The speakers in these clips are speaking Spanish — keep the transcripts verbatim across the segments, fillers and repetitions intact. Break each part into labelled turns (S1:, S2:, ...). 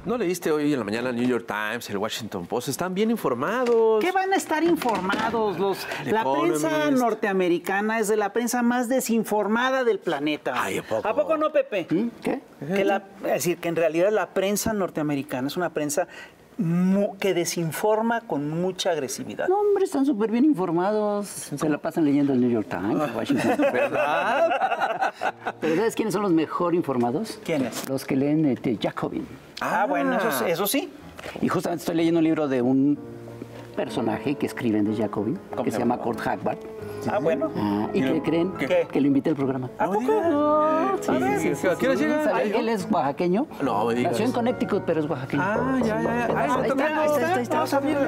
S1: ¿No leíste hoy en la mañana el New York Times, el Washington Post? Están bien informados.
S2: ¿Qué van a estar informados? Los, la prensa norteamericana es de la prensa más desinformada del planeta.
S1: Ay, ¿a poco?
S2: ¿A poco no, Pepe?
S3: ¿Mm? ¿Qué?
S2: Que la, es decir, que en realidad la prensa norteamericana es una prensa mu, que desinforma con mucha agresividad.
S3: No, hombre, están súper bien informados. Se la pasan leyendo el New York Times, el Washington Post.
S1: ¿Verdad?
S3: ¿Pero sabes quiénes son los mejor informados?
S2: ¿Quiénes?
S3: Los que leen eh, de Jacobin.
S2: Ah, ah, bueno, eso, eso sí.
S3: Y justamente estoy leyendo un libro de un personaje que escriben de Jacobin, que se llama Kurt Hagbard.
S2: Ah, bueno.
S3: Ah, ¿Y qué creen?
S2: ¿Qué?
S3: Que lo invité al programa.
S2: ¿A poco?
S3: No, sí,
S1: ver,
S3: sí, sí,
S1: ¿a qué hora
S3: sí.
S1: llega?
S3: ¿Sabe que él es oaxaqueño?
S1: No, me digas.
S3: Nació en Connecticut, pero es oaxaqueño.
S1: Ah, ya, ya, ya.
S3: Ahí
S1: Ahí
S3: está,
S1: está,
S3: ahí está, ahí está.
S2: Vamos a verle.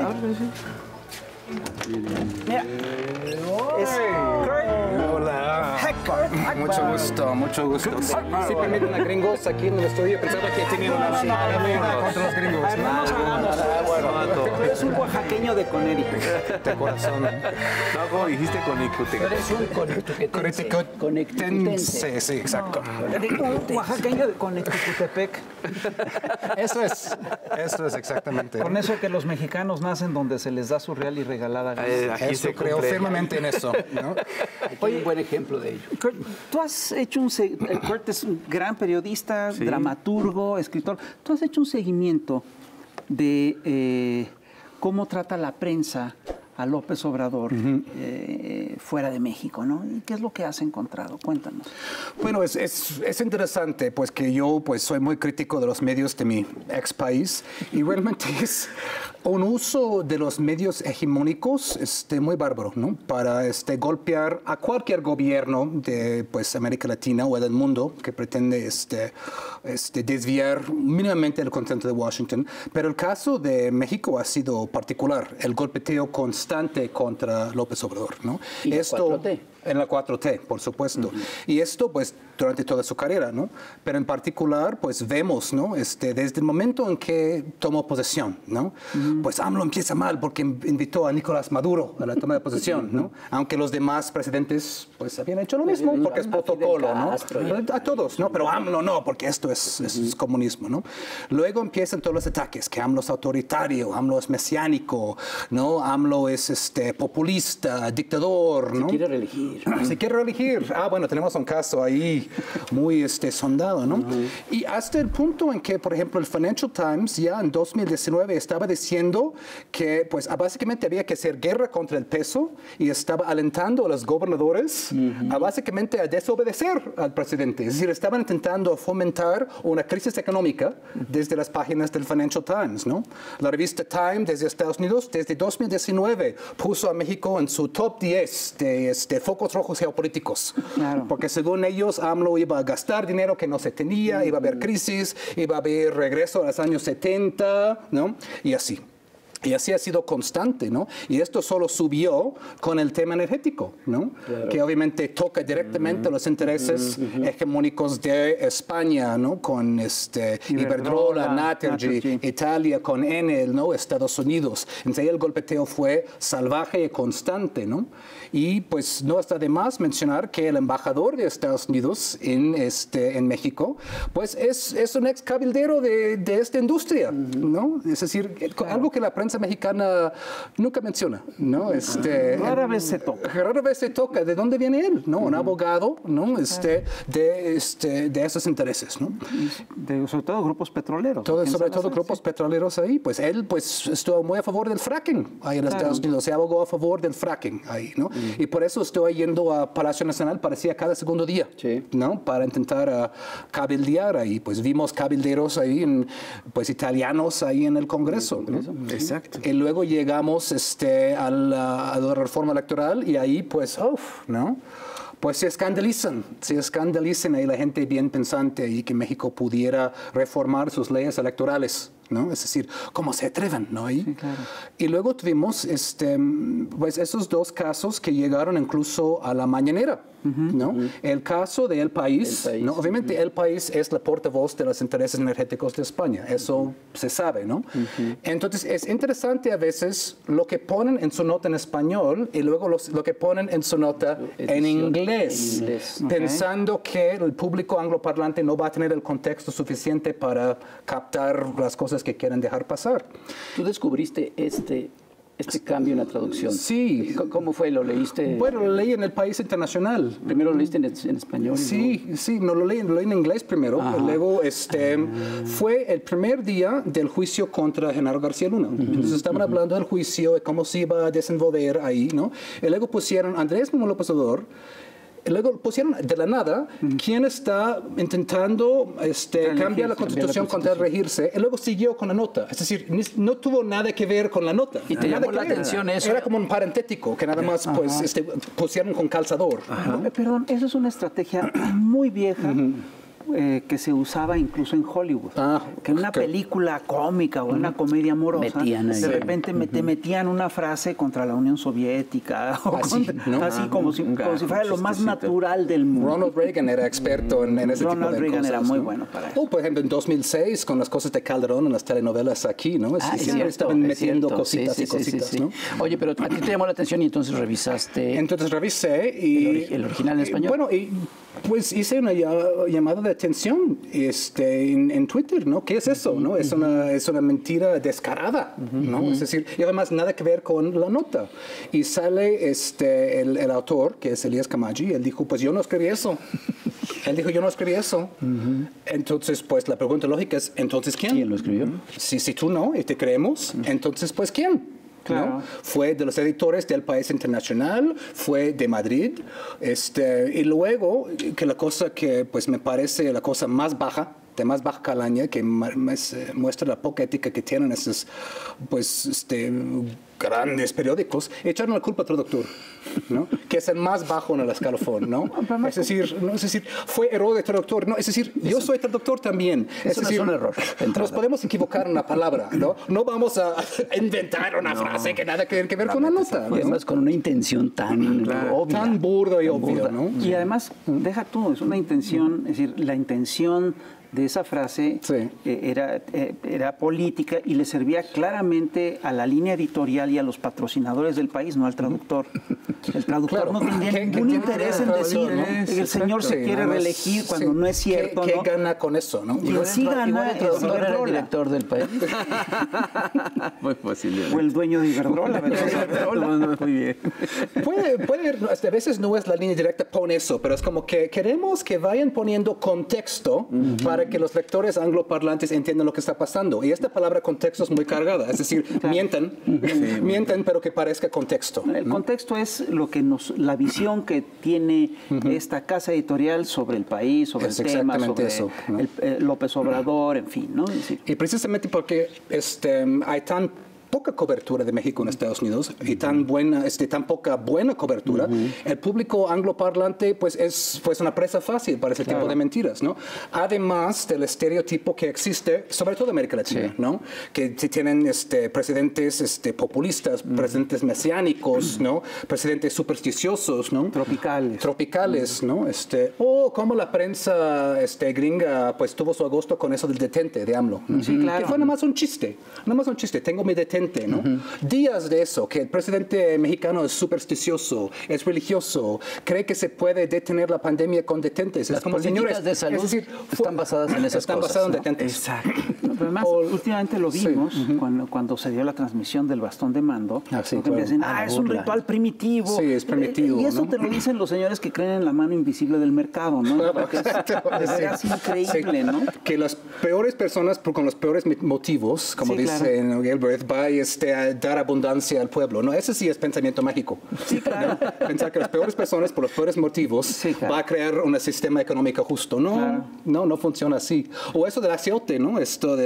S2: Mira. Es
S4: Hola. Mucho gusto, mucho gusto. Sí, permiten a gringos aquí en el estudio. Pensaba que tenían una contra los gringos.
S2: Hermanos,
S1: Bueno,
S2: eres un oaxaqueño de Connecticut.
S4: De corazón.
S1: no, como dijiste con Icute.
S3: Eres un conectuquetense.
S4: Conectense, sí, exacto.
S2: Un oaxaqueño de Connecticutepec.
S4: Eso es, eso es exactamente.
S2: Con eso que los mexicanos nacen donde se les da su real y regalada gana.
S1: Eh, aquí
S4: Eso
S1: se
S4: creo
S1: cumple.
S4: firmemente en eso, ¿no?
S3: Oye, un buen ejemplo de ello.
S2: Kurt, tú has hecho un... se- eh, Kurt es un gran periodista,
S1: Sí.
S2: dramaturgo, escritor. Tú has hecho un seguimiento de eh, cómo trata la prensa a López Obrador eh, fuera de México, ¿no? ¿Y qué es lo que has encontrado? Cuéntanos.
S4: Bueno, es, es, es interesante, pues que yo pues soy muy crítico de los medios de mi ex país y realmente es un uso de los medios hegemónicos este, muy bárbaro, ¿no? Para este, golpear a cualquier gobierno de pues, América Latina o del mundo que pretende este, este, desviar mínimamente el contenido de Washington. Pero el caso de México ha sido particular, el golpeteo constante contra López Obrador, ¿no?
S3: Y la cuatro T.
S4: En la cuatro T, por supuesto. Uh-huh. Y esto, pues, durante toda su carrera, ¿no? Pero en particular, pues, vemos, ¿no? Este, desde el momento en que tomó posesión, ¿no? Uh-huh. Pues AMLO empieza mal porque invitó a Nicolás Maduro a la toma de posesión, ¿no? Aunque los demás presidentes, pues, habían hecho lo mismo porque es protocolo, ¿no? A todos, ¿no? Pero AMLO no, porque esto es, es, es comunismo, ¿no? Luego empiezan todos los ataques, que AMLO es autoritario, AMLO es mesiánico, ¿no? AMLO es este, populista, dictador, ¿no?
S3: Se quiere reelegir.
S4: Se quiere reelegir. Ah, bueno, tenemos un caso ahí muy este, sondado, ¿no? Uh-huh. Y hasta el punto en que, por ejemplo, el Financial Times ya en dos mil diecinueve estaba diciendo que, pues, básicamente había que hacer guerra contra el peso y estaba alentando a los gobernadores uh-huh. a básicamente a desobedecer al presidente. Es decir, estaban intentando fomentar una crisis económica desde las páginas del Financial Times, ¿no? La revista Time desde Estados Unidos, desde dos mil diecinueve, puso a México en su top diez de, de focos rojos geopolíticos. Claro. Porque según ellos, AMLO iba a gastar dinero que no se tenía, iba a haber crisis, iba a haber regreso a los años setenta, ¿no? Y así. Y así ha sido constante, ¿no? Y esto solo subió con el tema energético, ¿no? Claro. Que obviamente toca directamente uh-huh. los intereses uh-huh. hegemónicos de España, ¿no? Con este, Iberdrola, Iberdrola Naturgy, Naturgy, Italia con Enel, ¿no? Estados Unidos. Entonces el golpeteo fue salvaje y constante, ¿no? Y pues no está de más mencionar que el embajador de Estados Unidos en, este, en México, pues es, es un ex cabildero de, de esta industria, uh-huh. ¿no? Es decir, claro. algo que la prensa mexicana nunca menciona, ¿no? Este,
S2: rara vez se toca.
S4: Rara vez se toca. ¿De dónde viene él? ¿No? Un uh-huh. abogado, ¿no? Este, de, este, de esos intereses, ¿no?
S2: De, sobre todo grupos petroleros.
S4: Todo, sobre todo grupos sí. petroleros ahí. Pues él pues, estuvo muy a favor del fracking ahí en claro. Estados Unidos. Se abogó a favor del fracking ahí, ¿no? Uh-huh. Y por eso estoy yendo a Palacio Nacional, parecía cada segundo día, sí. ¿no? Para intentar uh, cabildear ahí. Pues vimos cabilderos ahí, en, pues italianos ahí en el Congreso. ¿no?
S1: Exacto.
S4: Y luego llegamos este, a, la, a la reforma electoral y ahí pues, uff, ¿no? Pues se escandalizan, se escandalizan ahí la gente bien pensante y que México pudiera reformar sus leyes electorales, ¿no? Es decir, ¿cómo se atreven, no? Y, sí, claro. y luego tuvimos este, pues esos dos casos que llegaron incluso a la mañanera. ¿no? El caso de El País,
S3: El País,
S4: ¿no? Obviamente
S3: uh-huh.
S4: El País es la portavoz de los intereses energéticos de España, eso uh-huh. se sabe, ¿no? Uh-huh. Entonces es interesante a veces lo que ponen en su nota en español y luego los, lo que ponen en su nota en inglés, en inglés. Okay. Pensando que el público angloparlante no va a tener el contexto suficiente para captar las cosas que quieren dejar pasar.
S3: ¿Tú descubriste este... este cambio en la traducción?
S4: Sí.
S3: ¿Cómo fue? ¿Lo leíste?
S4: Bueno, lo leí en El País Internacional.
S3: ¿Primero lo leíste en, en español?
S4: Sí, ¿no? sí, no, lo, leí, lo leí en inglés primero. Ajá. Luego este, ah. fue el primer día del juicio contra Genaro García Luna. Uh-huh. Entonces estaban uh-huh. hablando del juicio, de cómo se iba a desenvolver ahí, ¿no? Y luego pusieron Andrés Manuel López Obrador. Y luego pusieron de la nada uh-huh. quién está intentando este, cambiar la Constitución contra regirse. Y luego siguió con la nota. Es decir, no tuvo nada que ver con la nota.
S3: ¿Y te
S4: nada
S3: llamó la atención eso?
S4: Era como un parentético que nada más pues, este, pusieron con calzador.
S2: ¿no? Perdón, eso es una estrategia muy vieja. Uh-huh. Eh, que se usaba incluso en Hollywood. Ah, que en una okay. película cómica o una comedia amorosa, metían de repente uh-huh. te metían una frase contra la Unión Soviética, o así, contra, ¿no? así ah, como, si, como si fuera lo más natural del mundo.
S4: Ronald Reagan era experto en, en ese
S2: Ronald
S4: tipo de
S2: Reagan
S4: cosas.
S2: era muy
S4: ¿no?
S2: bueno para eso.
S4: O, por ejemplo, en dos mil seis, con las cosas de Calderón en las telenovelas aquí, ¿no?
S3: Ah,
S4: sí, siempre
S3: cierto,
S4: estaban metiendo
S3: cierto.
S4: cositas
S3: sí,
S4: y
S3: sí,
S4: cositas,
S3: sí, sí.
S4: ¿no?
S3: Oye, pero a ti te llamó la atención y entonces revisaste...
S4: Entonces revisé y...
S3: ¿El, ori el original en español?
S4: Y, bueno, y pues hice una llamada de atención este, en, en Twitter, ¿no? ¿Qué es eso, no? Es una, es una mentira descarada, ¿no? Es decir, y además nada que ver con la nota. Y sale este, el, el autor, que es Elías Camaggi, él dijo, pues yo no escribí eso. Él dijo, yo no escribí eso. Uh-huh. Entonces, pues la pregunta lógica es, ¿entonces quién?
S3: ¿Quién lo escribió?
S4: Si, si tú no, y te creemos, uh-huh. entonces, pues ¿quién? Claro. ¿No? Fue de los editores del País Internacional, fue de Madrid, este, y luego, que la cosa que pues me parece la cosa más baja, de más baja calaña, que más, eh, muestra la poca ética que tienen esos pues, este, grandes periódicos, echaron la culpa al traductor, ¿no? Que es el más bajo en el escalafón, ¿no? Es decir, no, es decir, fue error de traductor, no, es decir, yo soy traductor también.
S3: Eso
S4: es decir,
S3: no es un error.
S4: Nos podemos equivocar en una palabra, ¿no? No vamos a inventar una no. frase que nada que, que ver con la nota.
S3: Y además ¿no? con una intención tan claro, obvia.
S4: Tan burda y
S3: tan
S4: obvia,
S3: burda.
S4: ¿no?
S2: Y además, deja tú, es una intención, es decir, la intención de esa frase sí. eh, era, eh, era política y le servía claramente a la línea editorial y a los patrocinadores del país, no al traductor. El traductor claro. no tendría ¿Qué, ningún ¿qué interés en decir ¿no? que el exacto. señor se sí, quiere no, reelegir sí. cuando no es cierto.
S4: ¿Qué,
S2: ¿no?
S4: ¿Qué gana con eso? ¿no?
S2: Y sí gana el
S3: traductor era el director del país.
S1: Muy fácil.
S2: O el dueño de Iberdrola.
S1: Muy bien.
S4: Puede, puede, a veces no es la línea directa, pon eso, pero es como que queremos que vayan poniendo contexto uh-huh. para que los lectores angloparlantes entiendan lo que está pasando. Y esta palabra contexto es muy cargada, es decir, claro. mienten, sí, mienten, pero que parezca contexto.
S2: El
S4: ¿no?
S2: contexto es lo que nos, la visión que tiene uh-huh. esta casa editorial sobre el país, sobre es el tema, sobre eso, ¿no? el, eh, López Obrador, en fin, ¿no? Sí.
S4: Y precisamente porque este, hay tan poca cobertura de México en Estados Unidos y tan buena, este, tan poca buena cobertura, uh-huh. el público angloparlante pues es pues una presa fácil para ese claro. tipo de mentiras, ¿no? Además del estereotipo que existe, sobre todo en América Latina, sí. ¿no? Que tienen este, presidentes este, populistas, uh-huh. presidentes mesiánicos, uh-huh. ¿no? Presidentes supersticiosos, ¿no?
S2: Tropicales.
S4: Tropicales, uh-huh. ¿no? Este, o como la prensa este, gringa pues tuvo su agosto con eso del detente de AMLO, ¿no?
S2: Sí, claro.
S4: Que fue nada más un chiste, nada más un chiste, tengo mi detente. ¿no? Uh-huh. Días de eso, que el presidente mexicano es supersticioso, es religioso, cree que se puede detener la pandemia con detentes.
S3: Las
S4: es como,
S3: políticas
S4: señores,
S3: de salud
S4: es decir,
S3: están basadas en esas
S4: están
S3: cosas.
S4: Están basadas
S3: ¿no?
S4: en detentes.
S2: Exacto. No, pero además, o, últimamente lo vimos sí. uh-huh. cuando, cuando se dio la transmisión del bastón de mando. Ah, sí, claro. dicen, ah, es un ritual primitivo.
S4: Sí, es primitivo.
S2: Y eso
S4: ¿no?
S2: te lo dicen los señores que creen en la mano invisible del mercado, ¿no? Porque es, es sí. increíble, sí. ¿no?
S4: Que las peores personas con los peores motivos, como sí, dice claro. Gilbert, va este, a dar abundancia al pueblo, ¿no? Ese sí es pensamiento mágico.
S2: Sí, claro.
S4: ¿no? Pensar que las peores personas, por los peores motivos, sí, claro. va a crear un sistema económico justo. No, claro. no, no funciona así. O eso del aciote, ¿no? Esto de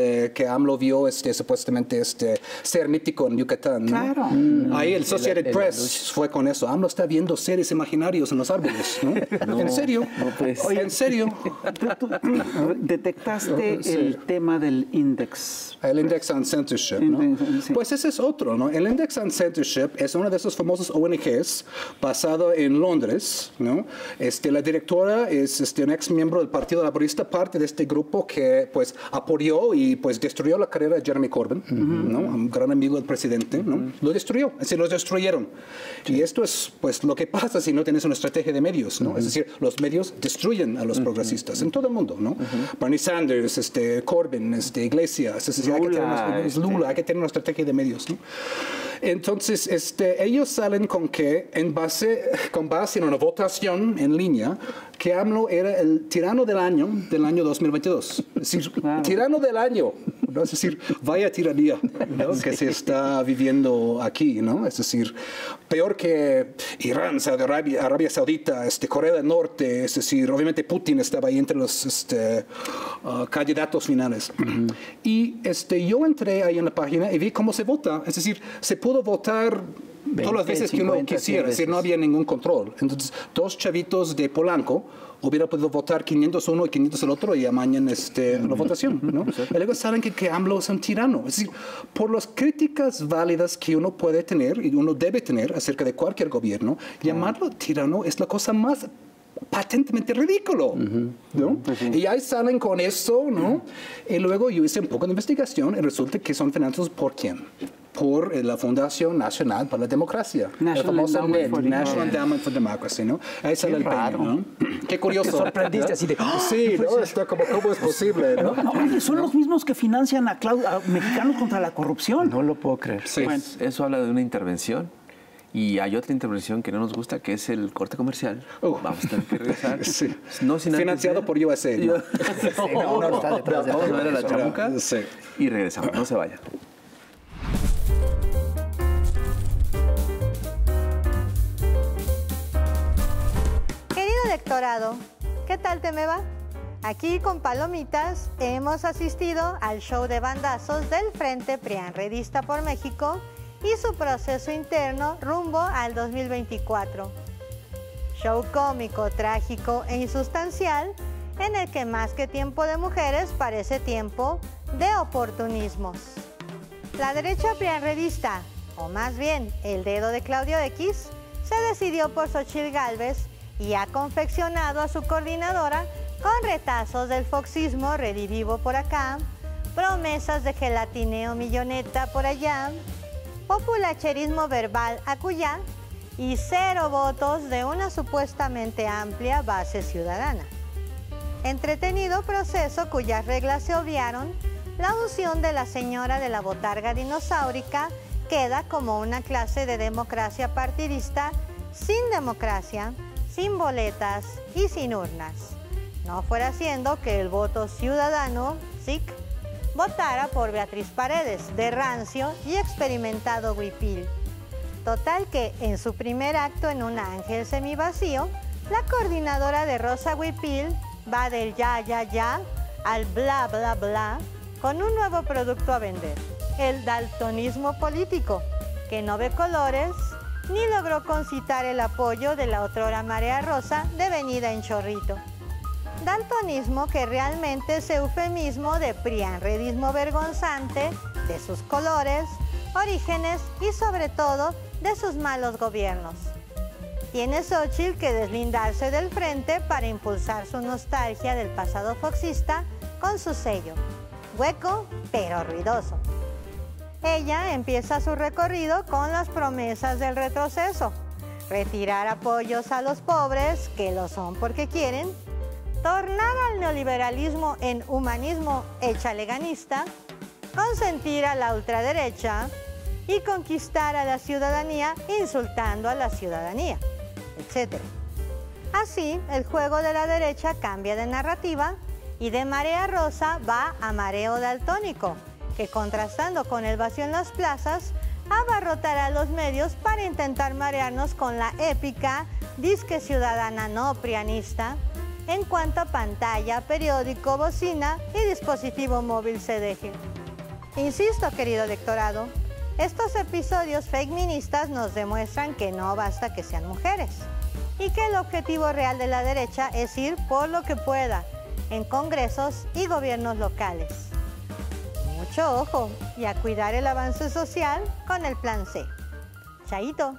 S4: eh, que AMLO vio este, supuestamente este, ser mítico en Yucatán. ¿no?
S2: Claro.
S4: Mm. Ahí el Associated
S3: El- el-
S4: Press fue con eso. AMLO está viendo seres imaginarios en los árboles. ¿no?
S1: No,
S4: ¿En serio?
S1: no puede ser.
S4: Oye, ¿en serio?
S2: Tú, tú, tú detectaste
S4: Sí.
S2: el tema del index.
S4: El Index on Censorship, ¿no?
S2: Index, sí.
S4: Pues ese es otro, ¿no? El Index on Censorship es uno de esos famosos O N Ges basado en Londres, ¿no? Este, la directora es este, un ex miembro del Partido Laborista, parte de este grupo que, pues, apoyó y, pues, destruyó la carrera de Jeremy Corbyn, ¿no? Un gran amigo del presidente, ¿no? Lo destruyó, es decir, los destruyeron. Y esto es, pues, lo que pasa si no tienes una estrategia de medios, ¿no? Es decir, los medios destruyen a los progresistas en todo el mundo, ¿no? Bernie Sanders, este, Corbyn, este, Iglesias, es decir, hay que tener una-
S1: Lula,
S4: es Lula, hay que tener una estrategia de medios, ¿no? Entonces, este, ellos salen con que, en base, con base en una votación en línea, que AMLO era el tirano del año del año dos mil veintidós. Es decir,
S2: Claro.
S4: tirano del año, ¿no? Es decir, vaya tiranía, ¿no? que se está viviendo aquí, ¿no? Es decir, peor que Irán, Saudi Arabia, Arabia Saudita, este, Corea del Norte, es decir, obviamente Putin estaba ahí entre los este, uh, candidatos finales. Y este, yo entré ahí en la página y vi cómo se vota, es decir, se pudo votar todas las veces que uno
S3: cincuenta,
S4: quisiera, es decir, no había ningún control. Entonces, dos chavitos de Polanco hubiera podido votar quinientos uno y quinientos el otro y amañan este, la votación, ¿no? Y luego saben que, que AMLO es un tirano. Es decir, por las críticas válidas que uno puede tener y uno debe tener acerca de cualquier gobierno, llamarlo tirano es la cosa más patentemente ridículo, ¿no? Y ahí salen con eso, ¿no? Y luego yo hice un poco de investigación y resulta que son financiados por quién. Por eh, la Fundación Nacional para la Democracia,
S2: National
S4: el famoso
S2: Endowment
S4: NED,
S2: for
S4: National
S2: Democracy.
S4: Endowment for Democracy, ¿no? Ahí sale el
S3: raro.
S4: peño, ¿no? Qué curioso.
S3: Te sorprendiste así de, ¡ah!
S4: Sí, ¿no? Está como, ¿cómo es posible, no?
S2: No, oye, son los mismos que financian a, Clau- a mexicanos contra la corrupción.
S3: No lo puedo creer.
S4: Sí.
S2: Bueno.
S1: Eso habla de una intervención. Y hay otra intervención que no nos gusta, que es el corte comercial.
S4: Uh.
S1: Vamos a tener que regresar.
S4: Sí.
S1: No sin antes
S4: Financiado
S1: ver-
S4: por U S A, ¿no?
S1: no, no, no.
S3: está detrás de
S1: Vamos a
S3: todo
S1: ver a la
S3: eso.
S1: chamuca
S4: Sí.
S1: y regresamos. No se vayan.
S5: Querido electorado, ¿qué tal te me va? Aquí con Palomitas hemos asistido al show de bandazos del Frente Prianredista por México y su proceso interno rumbo al dos mil veinticuatro. Show cómico, trágico e insustancial en el que más que tiempo de mujeres parece tiempo de oportunismos. La derecha prianredista, o más bien el dedo de Claudio X, se decidió por Xochitl Gálvez y ha confeccionado a su coordinadora con retazos del foxismo redivivo por acá, promesas de gelatineo milloneta por allá, populacherismo verbal acullá y cero votos de una supuestamente amplia base ciudadana. Entretenido proceso cuyas reglas se obviaron, la unción de la señora de la botarga dinosaurica queda como una clase de democracia partidista sin democracia, sin boletas y sin urnas. No fuera siendo que el voto ciudadano, S I C, votara por Beatriz Paredes, de rancio y experimentado huipil. Total que en su primer acto en un ángel semivacío, la coordinadora de Rosa Huipil va del ya, ya, ya al bla, bla, bla, con un nuevo producto a vender, el daltonismo político, que no ve colores ni logró concitar el apoyo de la otrora Marea Rosa devenida en chorrito. Daltonismo que realmente es eufemismo de prianredismo vergonzante, de sus colores, orígenes y sobre todo de sus malos gobiernos. Tiene Xochitl que deslindarse del frente para impulsar su nostalgia del pasado foxista con su sello, hueco pero ruidoso. Ella empieza su recorrido con las promesas del retroceso, retirar apoyos a los pobres, que lo son porque quieren, tornar al neoliberalismo en humanismo echaleganista, consentir a la ultraderecha y conquistar a la ciudadanía insultando a la ciudadanía, etcétera. Así, el juego de la derecha cambia de narrativa y de marea rosa va a mareo daltónico, que contrastando con el vacío en las plazas, abarrotará los medios para intentar marearnos con la épica disque ciudadana no prianista, en cuanto pantalla, periódico, bocina y dispositivo móvil se deje. Insisto, querido electorado, estos episodios feministas nos demuestran que no basta que sean mujeres y que el objetivo real de la derecha es ir por lo que pueda en congresos y gobiernos locales. Mucho ojo y a cuidar el avance social con el Plan C. Chaito.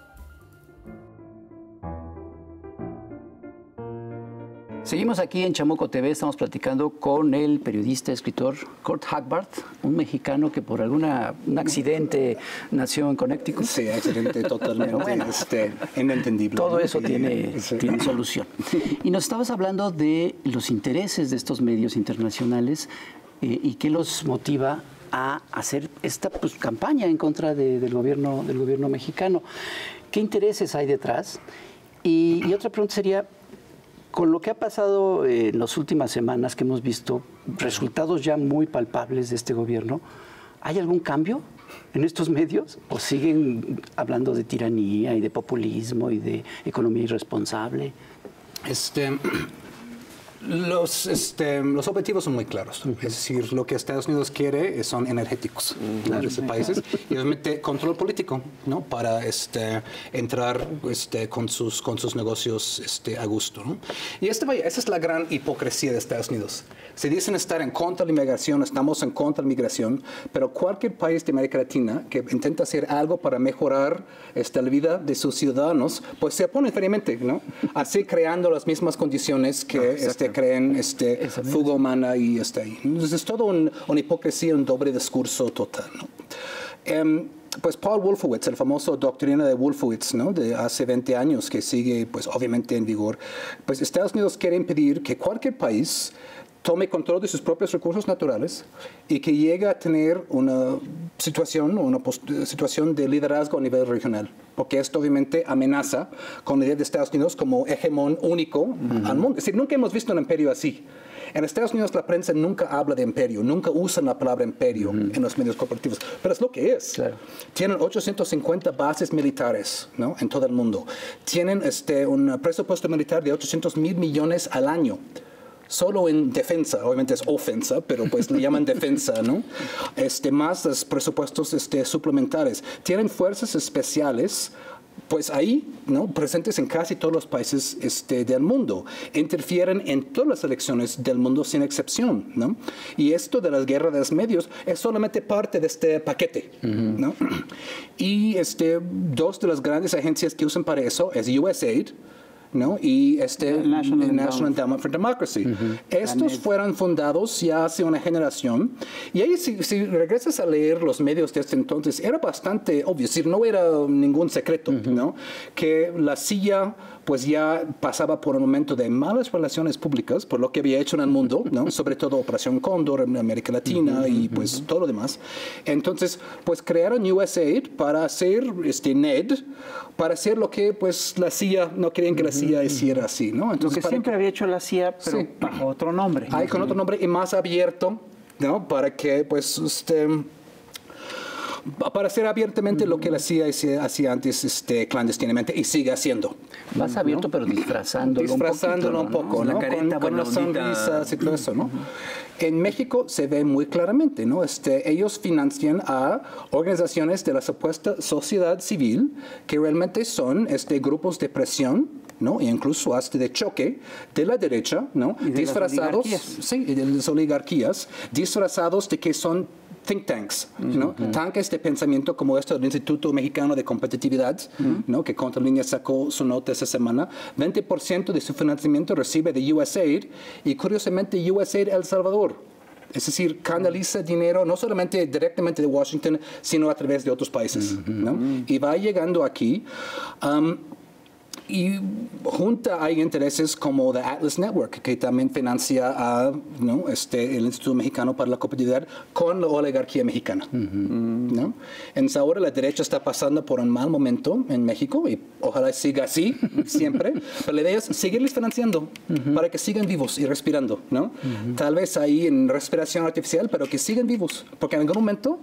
S3: Seguimos aquí en Chamuco T V, estamos platicando con el periodista, escritor Kurt Hagbart, un mexicano que por alguna, un accidente nació en Connecticut.
S4: Sí, accidente totalmente
S3: bueno,
S4: este, inentendible.
S3: Todo
S4: ¿no?
S3: eso tiene,
S4: sí.
S3: tiene solución. Y nos estabas hablando de los intereses de estos medios internacionales eh, y qué los motiva a hacer esta pues, campaña en contra de, del, gobierno, del gobierno mexicano. ¿Qué intereses hay detrás? Y, y otra pregunta sería, con lo que ha pasado en las últimas semanas que hemos visto resultados ya muy palpables de este gobierno, ¿hay algún cambio en estos medios? ¿O siguen hablando de tiranía y de populismo y de economía irresponsable?
S4: Este, los, este, los objetivos son muy claros. Uh-huh. Es decir, lo que Estados Unidos quiere son energéticos uh-huh. de esos países y obviamente control político, ¿no? Para este, entrar este, con, sus, con sus negocios este, a gusto, ¿no? Y este, vaya, esa es la gran hipocresía de Estados Unidos. Se dicen estar en contra de la inmigración, estamos en contra de la inmigración, pero cualquier país de América Latina que intenta hacer algo para mejorar este, la vida de sus ciudadanos, pues se opone feriamente, ¿no? Así creando las mismas condiciones que ah, este, creen este, fuga humana y está ahí. Entonces es todo un, una hipocresía, un doble discurso total, ¿no? Um, Pues Paul Wolfowitz, el famoso doctrina de Wolfowitz, ¿no? De hace veinte años, que sigue, pues obviamente en vigor, pues Estados Unidos quiere impedir que cualquier país tome control de sus propios recursos naturales y que llegue a tener una situación, una situación de liderazgo a nivel regional, porque esto obviamente amenaza con la idea de Estados Unidos como hegemón único uh-huh. al mundo. Es decir, nunca hemos visto un imperio así. En Estados Unidos la prensa nunca habla de imperio, nunca usan la palabra imperio uh-huh. en los medios corporativos, pero es lo que es. Claro. Tienen ochocientas cincuenta bases militares, ¿no? En todo el mundo. Tienen este, un presupuesto militar de ochocientos mil millones al año. Solo en defensa, obviamente es ofensa, pero pues le llaman defensa, ¿no? Este, más los presupuestos este, suplementales. Tienen fuerzas especiales, pues ahí, ¿no? Presentes en casi todos los países este, del mundo. Interfieren en todas las elecciones del mundo sin excepción, ¿no? Y esto de las guerras de los medios es solamente parte de este paquete, uh-huh. ¿no? Y este, dos de las grandes agencias que usan para eso es U S A I D, ¿no? Y este
S2: National,
S4: el National Endowment for Democracy. Uh-huh. Estos fueron fundados ya hace una generación. Y ahí, si, si regresas a leer los medios de este entonces, era bastante obvio, es decir, no era ningún secreto, uh-huh. ¿no? Que la C I A pues ya pasaba por un momento de malas relaciones públicas, por lo que había hecho en el mundo, ¿no? Sobre todo Operación Cóndor en América Latina uh-huh. y pues uh-huh. todo lo demás. Entonces, pues crearon U S A I D para hacer este N E D, para hacer lo que pues la C I A no querían que la C I A hiciera así, ¿no?
S2: Entonces, lo que siempre que... había hecho la C I A, pero
S4: sí.
S2: bajo otro nombre.
S4: Ahí con otro nombre y más abierto, ¿no? Para que pues este para hacer abiertamente lo que la C I A hacía antes este, clandestinamente y sigue haciendo.
S3: Más abierto, ¿no? Pero disfrazándolo,
S4: disfrazándolo un, poquito, un poco, ¿no?
S1: ¿no? La careta,
S4: con, con las sonrisas y todo eso, ¿no? Uh-huh. En México se ve muy claramente, ¿no? Este, ellos financian a organizaciones de la supuesta sociedad civil que realmente son este, grupos de presión, ¿no? E incluso hasta de choque de la derecha, ¿no?
S2: Y de
S4: disfrazados,
S2: las
S4: sí, de las oligarquías, disfrazados de que son think tanks, ¿no? Uh-huh. Tanques de pensamiento como esto del Instituto Mexicano de Competitividad, uh-huh. ¿no? Que Contralínea sacó su nota esa semana. veinte por ciento de su financiamiento recibe de U S A I D y curiosamente U S A I D El Salvador. Es decir, canaliza dinero no solamente directamente de Washington, sino a través de otros países, uh-huh. ¿no? Y va llegando aquí. Um, Y junta hay intereses como The Atlas Network, que también financia a, ¿no? este, el Instituto Mexicano para la Competitividad con la oligarquía mexicana. Uh-huh. ¿no? Entonces ahora la derecha está pasando por un mal momento en México y ojalá siga así siempre. Pero la idea es seguirles financiando uh-huh. para que sigan vivos y respirando. ¿no? Uh-huh. Tal vez ahí en respiración artificial, pero que sigan vivos. Porque en algún momento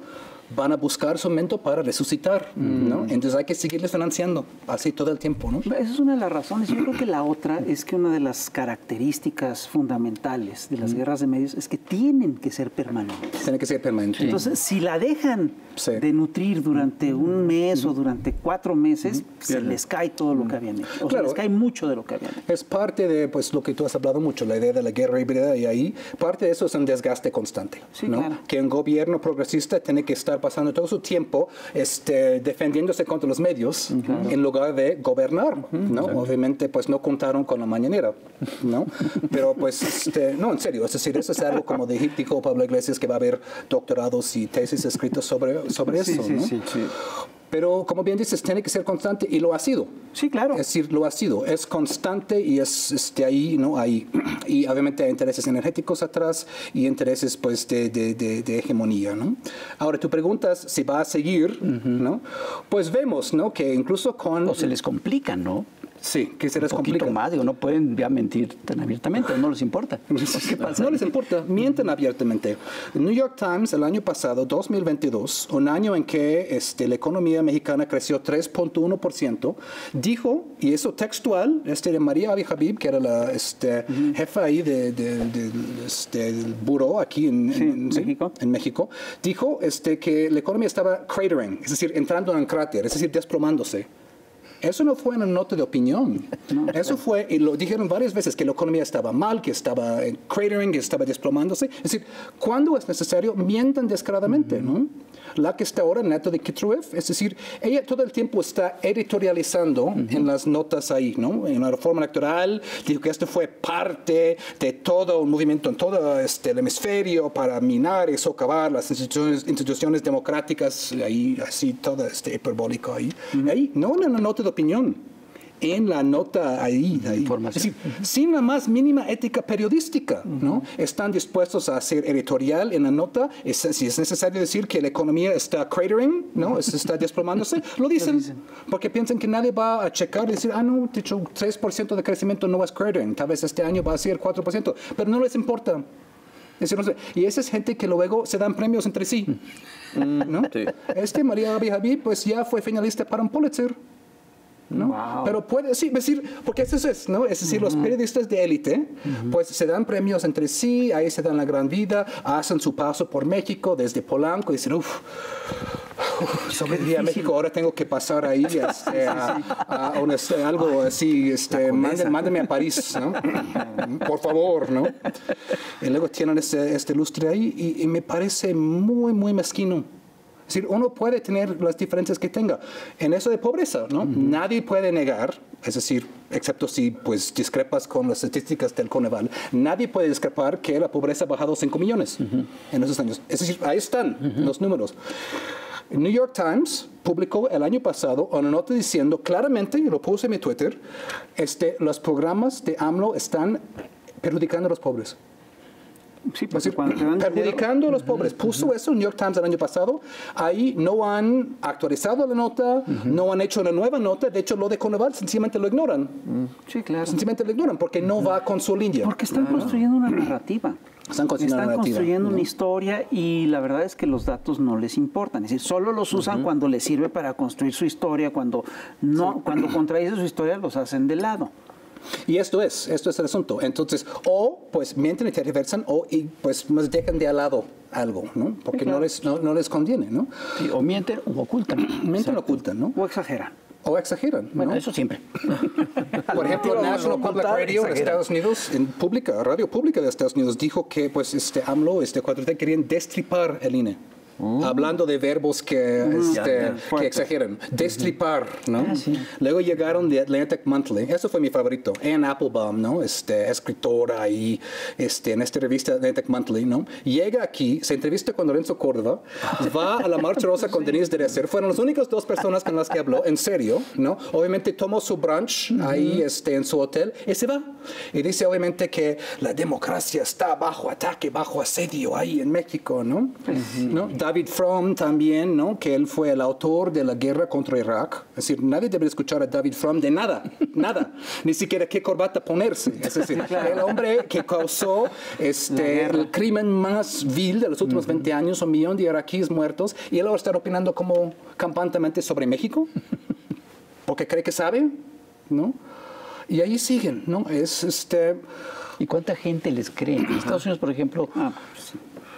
S4: van a buscar su momento para resucitar, ¿no? Entonces hay que seguirles financiando así todo el tiempo, ¿no?
S2: Esa es una de las razones. Yo creo que la otra es que una de las características fundamentales de las guerras de medios es que tienen que ser permanentes.
S4: Tiene que ser permanente.
S2: Entonces, si la dejan
S4: Sí.
S2: de nutrir durante un mes o durante cuatro meses, se les cae todo lo que habían hecho. O
S4: Claro.
S2: se les cae mucho de lo que habían hecho.
S4: Es parte de pues, lo que tú has hablado mucho, la idea de la guerra híbrida, y ahí parte de eso es un desgaste constante.
S2: Sí,
S4: ¿no?
S2: claro.
S4: Que un gobierno progresista tiene que estar pasando todo su tiempo este, defendiéndose contra los medios en lugar de gobernar. ¿no? Obviamente, pues no contaron con la mañanera, ¿no? Pero, pues, este, no, en serio, es decir, eso es algo como de, dijo Pablo Iglesias, que va a haber doctorados y tesis escritos sobre, sobre
S2: Sí,
S4: eso,
S2: sí,
S4: ¿no?
S2: sí, sí.
S4: Pero, como bien dices, tiene que ser constante y lo ha sido.
S2: Sí, claro.
S4: Es decir, lo ha sido. Es constante y es este, ahí, ¿no? Ahí. Y obviamente hay intereses energéticos atrás y intereses, pues, de, de, de, de hegemonía, ¿no? Ahora, tú preguntas si va a seguir, ¿no? Pues vemos, ¿no? Que incluso con...
S3: O se les complica, ¿no?
S4: Sí, que se les
S3: Un poquito
S4: complica.
S3: más, digo, no pueden ya mentir tan abiertamente, no les importa. ¿Qué pasa?
S4: No les importa, mienten abiertamente. El New York Times el año pasado, dos mil veintidós, un año en que este, la economía mexicana creció tres punto uno por ciento, dijo, y eso textual, este, de María Avi Habib, que era la este, uh-huh. jefa ahí de, de, de, de, este, del buró aquí en,
S2: sí,
S4: en,
S2: sí, México.
S4: en México, dijo este, que la economía estaba cratering, es decir, entrando en un cráter, es decir, desplomándose. Eso no fue una nota de opinión. No, Eso fue, y lo dijeron varias veces, que la economía estaba mal, que estaba en cratering, que estaba desplomándose. Es decir, cuando es necesario, mientan descaradamente, uh-huh. ¿no? La que está ahora, Natalie Kitrueff, es decir, ella todo el tiempo está editorializando uh-huh. en las notas ahí, ¿no? En la reforma electoral, dijo que esto fue parte de todo un movimiento en todo este, el hemisferio para minar y socavar las instituciones, instituciones democráticas, ahí, así, todo este hiperbólico ahí. Uh-huh. Ahí, no en una nota de opinión, en la nota ahí, ahí. Es decir, uh-huh. sin la más mínima ética periodística, uh-huh. ¿no? Están dispuestos a hacer editorial en la nota, es, si es necesario decir que la economía está cratering, ¿no? Es, está desplomándose, lo dicen, lo dicen, porque piensan que nadie va a checar y decir, ah, no, de hecho, tres por ciento de crecimiento no es cratering, tal vez este año va a ser cuatro por ciento, pero no les importa. Es decir, no sé, y esa es gente que luego se dan premios entre sí, ¿no? Sí. Este, María Avi Habib, pues ya fue finalista para un Pulitzer. ¿no?
S2: Wow.
S4: Pero puede, sí, decir, porque eso es, ¿no? Es decir, uh-huh. los periodistas de élite, uh-huh. pues se dan premios entre sí, ahí se dan la gran vida, hacen su paso por México, desde Polanco, y dicen, uff, sobre a México, ahora tengo que pasar ahí este, a, a, a un, este, algo así, este, mándeme, mándeme a París, ¿no? Por favor, ¿no? Y luego tienen este, este lustre ahí, y, y me parece muy, muy mezquino. Es decir, uno puede tener las diferencias que tenga. En eso de pobreza, ¿no? Uh-huh. Nadie puede negar, es decir, excepto si pues discrepas con las estadísticas del Coneval, nadie puede discrepar que la pobreza ha bajado cinco millones uh-huh. en esos años. Es decir, ahí están uh-huh. los números. El New York Times publicó el año pasado una nota diciendo claramente, y lo puse en mi Twitter, este, los programas de AMLO están perjudicando a los pobres.
S2: Sí, pues decir,
S4: perjudicando a los pobres. Puso eso en New York Times el año pasado. Ahí no han actualizado la nota, uh-huh. no han hecho una nueva nota. De hecho, lo de Coneval sencillamente lo ignoran.
S2: Sí, claro.
S4: Sencillamente lo ignoran porque no va con su línea.
S2: Porque están ah, construyendo una narrativa.
S4: Están construyendo,
S2: están
S4: una, narrativa,
S2: construyendo
S4: ¿no?
S2: una historia y la verdad es que los datos no les importan. Es decir, solo los usan uh-huh. cuando les sirve para construir su historia. Cuando, no, sí. cuando contradice su historia, los hacen de lado.
S4: Y esto es, esto es el asunto. Entonces, o pues mienten y tergiversan, o y, pues más dejan de al lado algo, ¿no? Porque sí, claro. no, les, no, no les conviene, ¿no?
S3: Sí, o mienten o ocultan.
S4: Mienten o ocultan, ¿no?
S2: O exageran.
S4: O exageran,
S3: bueno,
S4: ¿no?
S3: eso siempre.
S4: Por ejemplo, no, National Public Radio de Estados Unidos, en pública, radio pública de Estados Unidos, dijo que pues este AMLO, este cuatro T querían destripar el I N E. Uh. Hablando de verbos que, uh, este, ya, ya. que exageran. Destripar, ¿no? Ah, sí. Luego llegaron de Atlantic Monthly. Eso fue mi favorito. Anne Applebaum, ¿no? Este, escritora ahí, este, en esta revista Atlantic Monthly, ¿no? Llega aquí, se entrevista con Lorenzo Córdoba, va a la Marcha Rosa con Denise Dresser. Fueron las únicas dos personas con las que habló, en serio, ¿no? Obviamente tomó su brunch uh-huh. ahí este, en su hotel y se va. Y dice, obviamente, que la democracia está bajo ataque, bajo asedio ahí en México, ¿no? Uh-huh. ¿no? David Frum también, ¿no? Que él fue el autor de la guerra contra Irak. Es decir, nadie debe escuchar a David Frum de nada, nada. Ni siquiera qué corbata ponerse. Es decir, el hombre que causó este, el crimen más vil de los últimos uh-huh. veinte años, un millón de iraquíes muertos, y él ahora está opinando como campantemente sobre México, porque cree que sabe, ¿no? Y ahí siguen, ¿no? Es este...
S3: ¿Y cuánta gente les cree? En Estados Unidos, por ejemplo, ah, pues,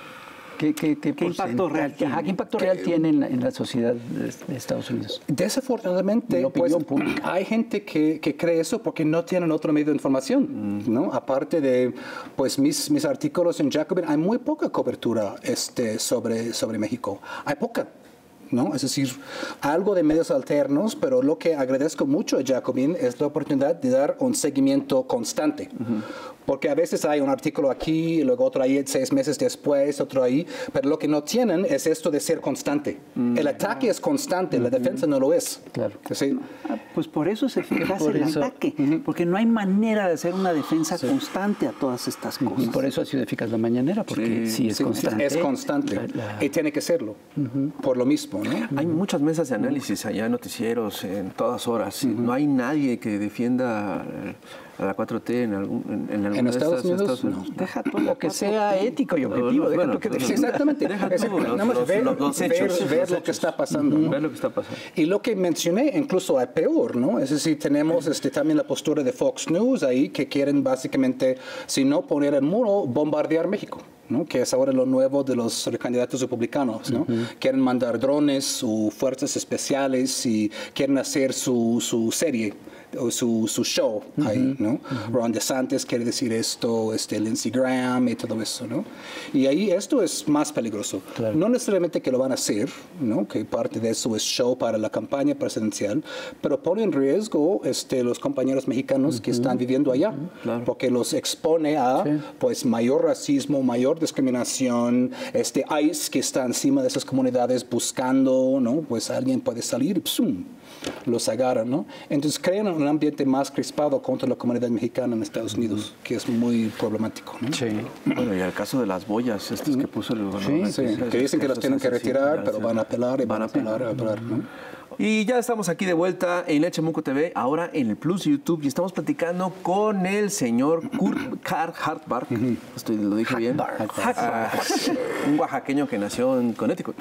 S3: ¿qué, qué, qué,
S2: ¿Qué impacto real tiene,
S3: ajá, ¿qué impacto real tiene en, la, en la sociedad de Estados Unidos?
S4: Desafortunadamente, pues, hay gente que, que cree eso porque no tienen otro medio de información, mm. ¿no? Aparte de pues, mis, mis artículos en Jacobin, hay muy poca cobertura este, sobre, sobre México. Hay poca. ¿No? Es decir, algo de medios alternos, pero lo que agradezco mucho a Jacobin es la oportunidad de dar un seguimiento constante. Uh-huh. Porque a veces hay un artículo aquí, y luego otro ahí seis meses después, otro ahí, pero lo que no tienen es esto de ser constante. Uh-huh. El ataque es constante, uh-huh. la defensa no lo es.
S3: Claro.
S4: ¿Sí?
S2: Ah, pues por eso es eficaz el eso. ataque, uh-huh. porque no hay manera de hacer una defensa sí. constante a todas estas cosas.
S3: Y por eso ha sido eficaz la mañanera, porque sí, sí es
S4: sí,
S3: constante.
S4: Es constante, la, la... y tiene que serlo, uh-huh. por lo mismo. ¿no?
S1: Hay muchas mesas de análisis allá, noticieros, en todas horas. Uh-huh. No hay nadie que defienda a la cuatro T en algún en, en,
S4: ¿En Estados Unidos? Estados Unidos.
S3: No. Deja todo lo que sea ético y objetivo.
S1: Bueno, bueno,
S3: que
S1: bueno,
S3: sí,
S4: exactamente.
S1: Deja todo, los,
S4: nada más
S1: los,
S4: ver,
S1: los, los hechos,
S4: ver, ver
S1: los
S4: lo
S1: hechos.
S4: que está pasando. Uh-huh. ¿no?
S1: Ver lo que está pasando.
S4: Y lo que mencioné, incluso hay peor, ¿no? Es decir, tenemos este, también la postura de Fox News ahí, que quieren básicamente, si no poner el muro, bombardear México. ¿no? Que es ahora lo nuevo de los candidatos republicanos, ¿no? Uh-huh. Quieren mandar drones o fuerzas especiales y quieren hacer su, su serie o su, su show uh-huh. ahí, ¿no? Uh-huh. Ron DeSantis quiere decir esto, este, Lindsey Graham y todo eso, ¿no? Y ahí esto es más peligroso. Claro. No necesariamente que lo van a hacer, ¿no? Que parte de eso es show para la campaña presidencial, pero pone en riesgo este, los compañeros mexicanos uh-huh. que están viviendo allá, uh-huh. claro. porque los expone a sí. pues mayor racismo, mayor discriminación, este ICE que está encima de esas comunidades buscando, ¿no? Pues alguien puede salir y ¡psum! Los agarran, ¿no? Entonces crean un ambiente más crispado contra la comunidad mexicana en Estados Unidos, que es muy problemático, ¿no?
S1: Sí. Bueno, y el caso de las boyas, estas que puso el gobernador.
S4: Sí, sí. Que dicen que las tienen que retirar, pero van a apelar y van a apelar, a apelar, ¿no?
S1: Y ya estamos aquí de vuelta en Lechemuco T V, ahora en el Plus YouTube, y estamos platicando con el señor Kurt Hartbarg. Uh-huh. Estoy, ¿lo dije bien? Uh, un oaxaqueño que nació en Connecticut.